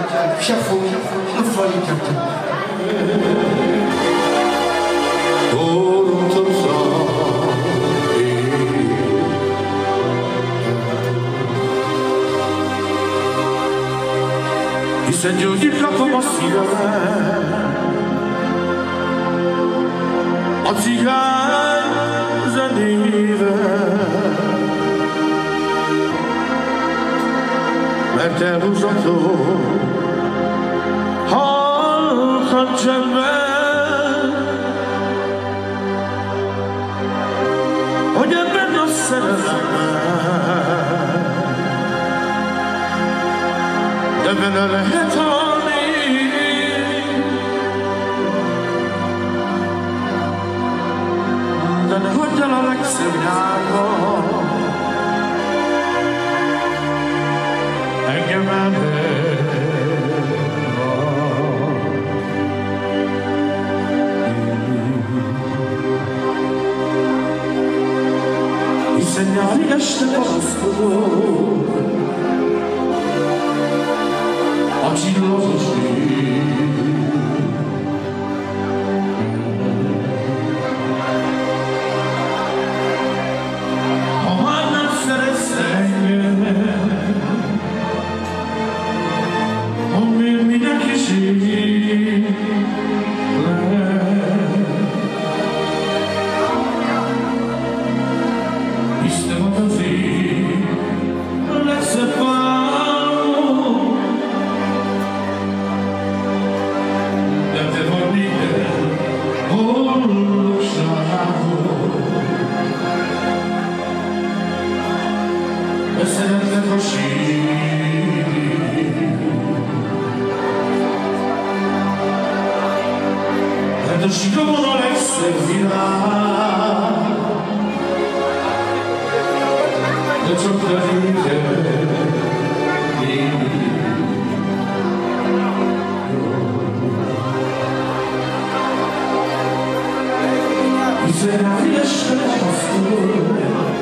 șeful lui Florin Cercel. I sędziów kilka pomocników a cigány zenével, mert elhúzható halkan csendben, hogy ebben a szerelemben de benne lehet halni, de ne hagyd el a legszebb nyárban engem hiszen nyári este panaszkodom a csillagos ég. Ha már nem szeretsz engem, mondd még minek is élek. Hisz te vagy az ég legszebb vállom, de te vagy minden boldogságom. Összerentek a sír, mert a sikamon a legszebb világ, de csak velünk hiszen a este tapasztol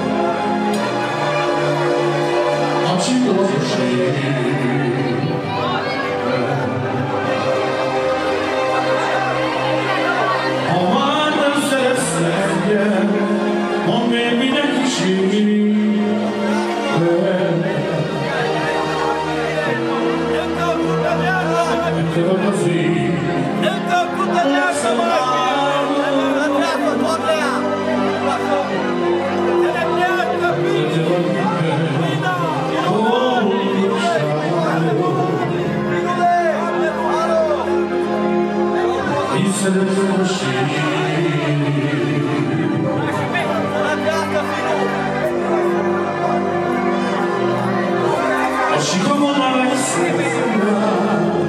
a csillagos ég. Ha már nem szeretsz engem, mondd még minek is élek. Te vagy az ég, legszebb szeretem a sír, a sikamon a legszebb világ,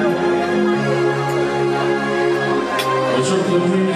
de csak velünk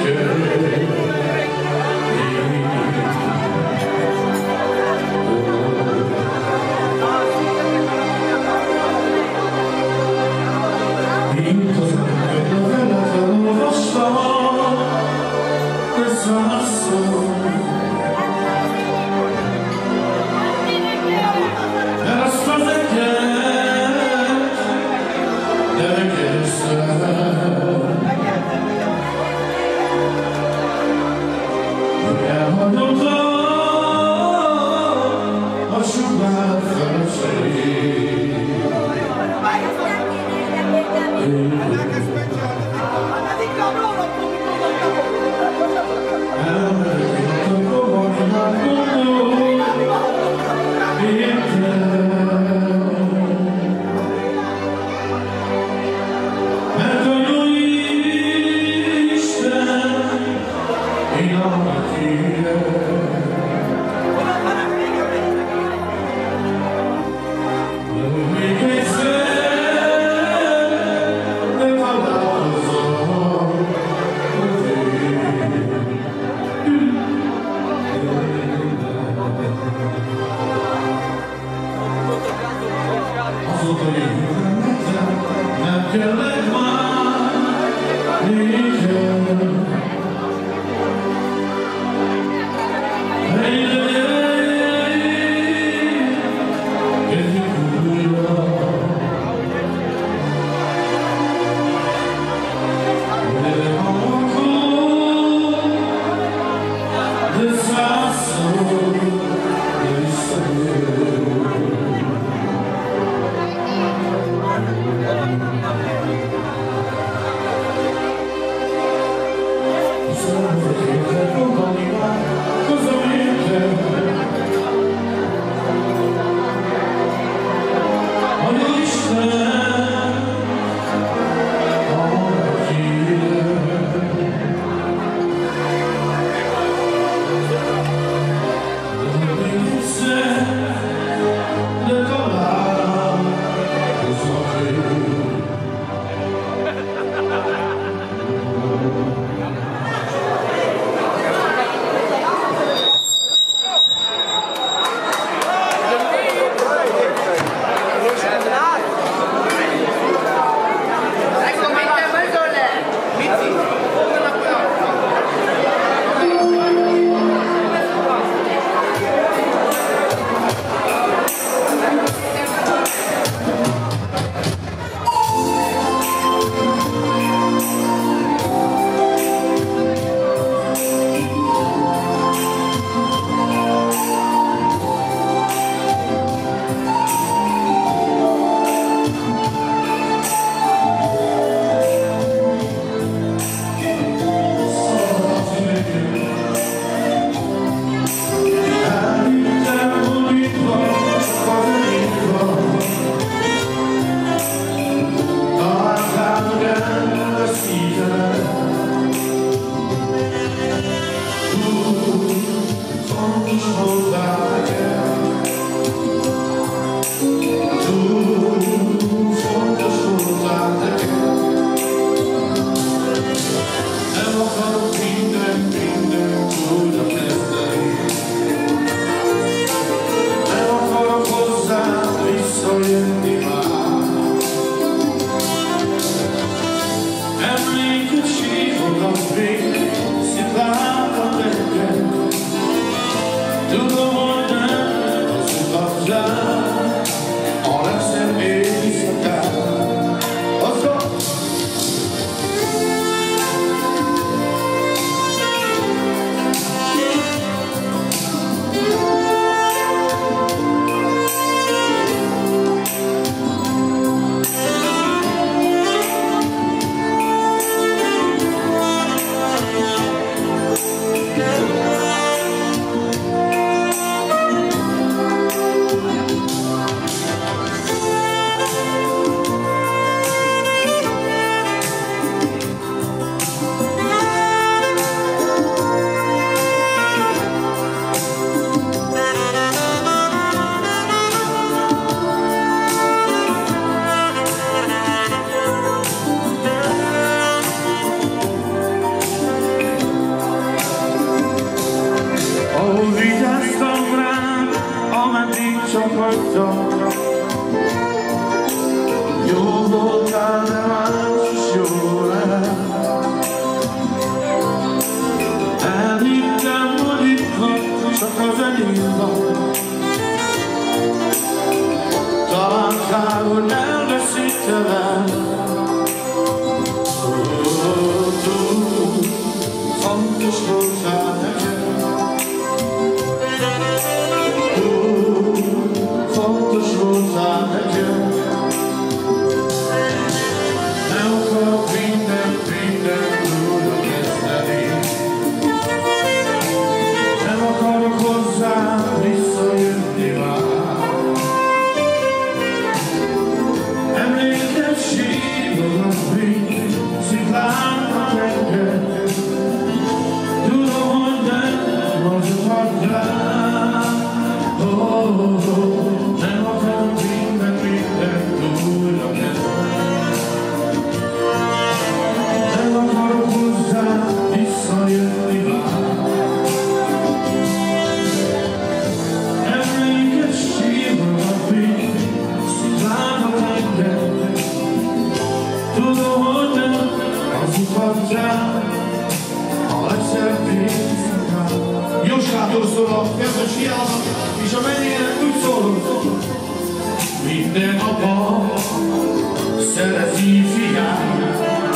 tudom, hogy nem az utatján a legszebb éjszakán. Jóskától szól a kedves fiának, és a mennyének úgy szól, minden apa szereti fiát.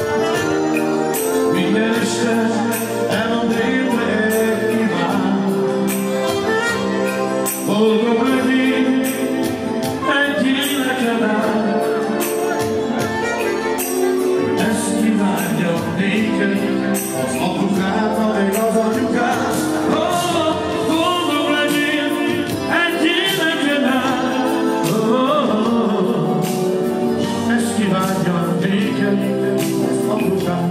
Minden este elmond ébre kíván, boldog legyél egy éneken át. Ezt kívánja néked az apukád, meg az anyukád. Boldog legyél egy éneken át. Ezt kívánja néked az apukád.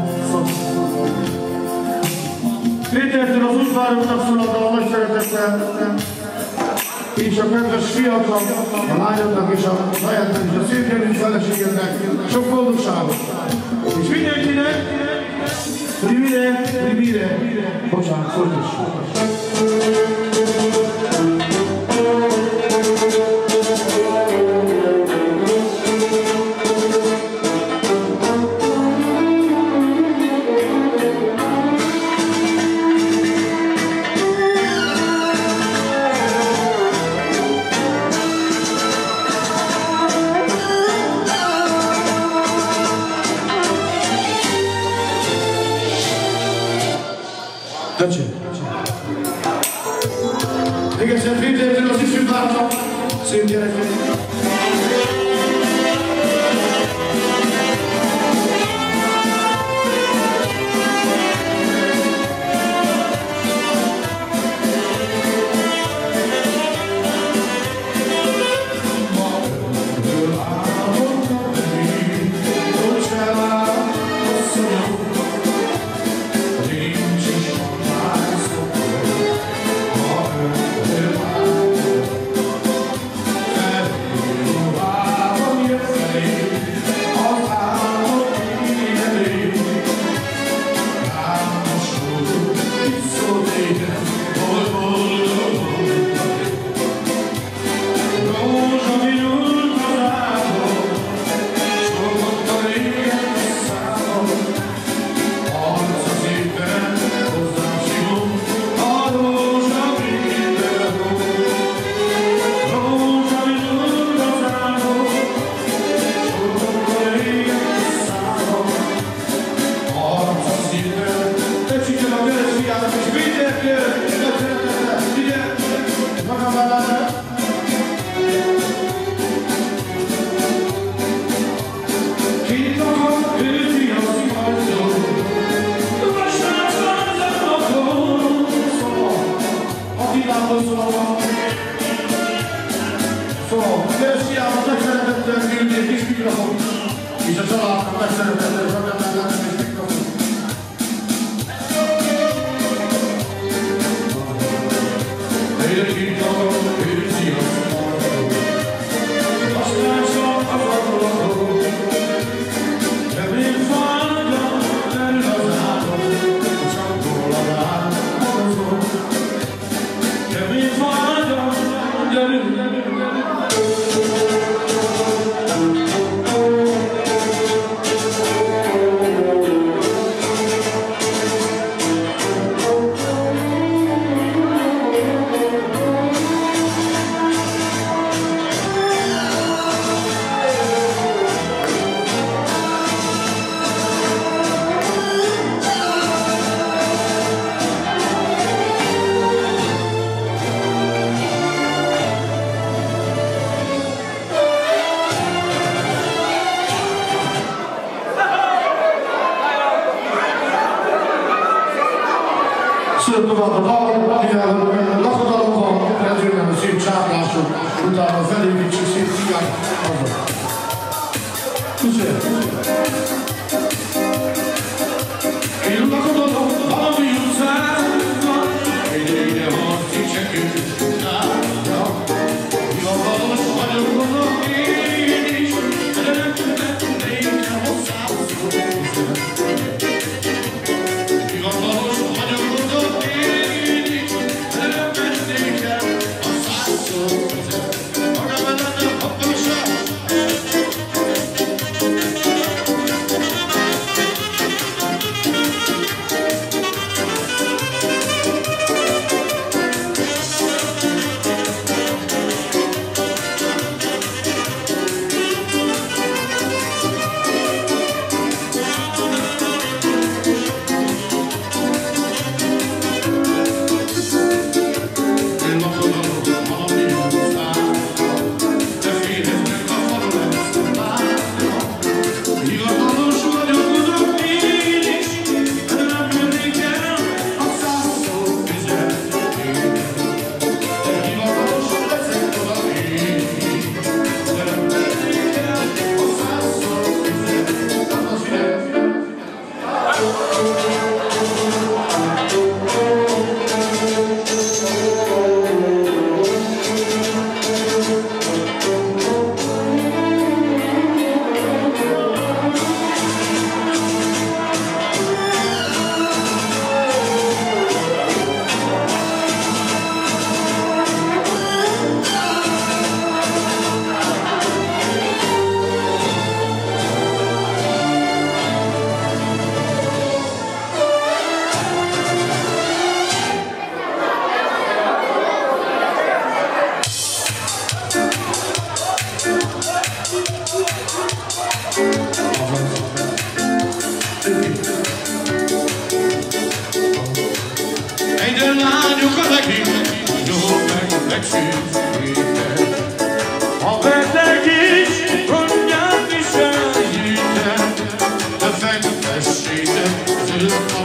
Pétertől az udvaroknak szól a dal nagy szeretettel, és a kedves fiaknak, a lányoknak és a sajátnak és a szépkerű feleségednek sok boldogságot. És mindenkinek, rivire, bocsánat, folytass. Még egyszer Pétertől az ifjú várnak, szép gyerekek. És a családnak megszeretett, hogy nem látnak egy mikrofon. lakodalomban kezdődnek a szép csáplások, utána felépítsük szép cigány haza. Köszönöm. Én lakodalom valami utcában, egyre harci csekünk utánja. Hivatalos vagyok, gondolom én is, de nem mennék hozzához. Hivatalos vagyok, gondolom én is, de nem mennék el a százszor. Maga veled a hatóság. Egyre lányok a legény, jó megsűrűsíted. A beteg is gondját viseljétek, de fentessétek, zöld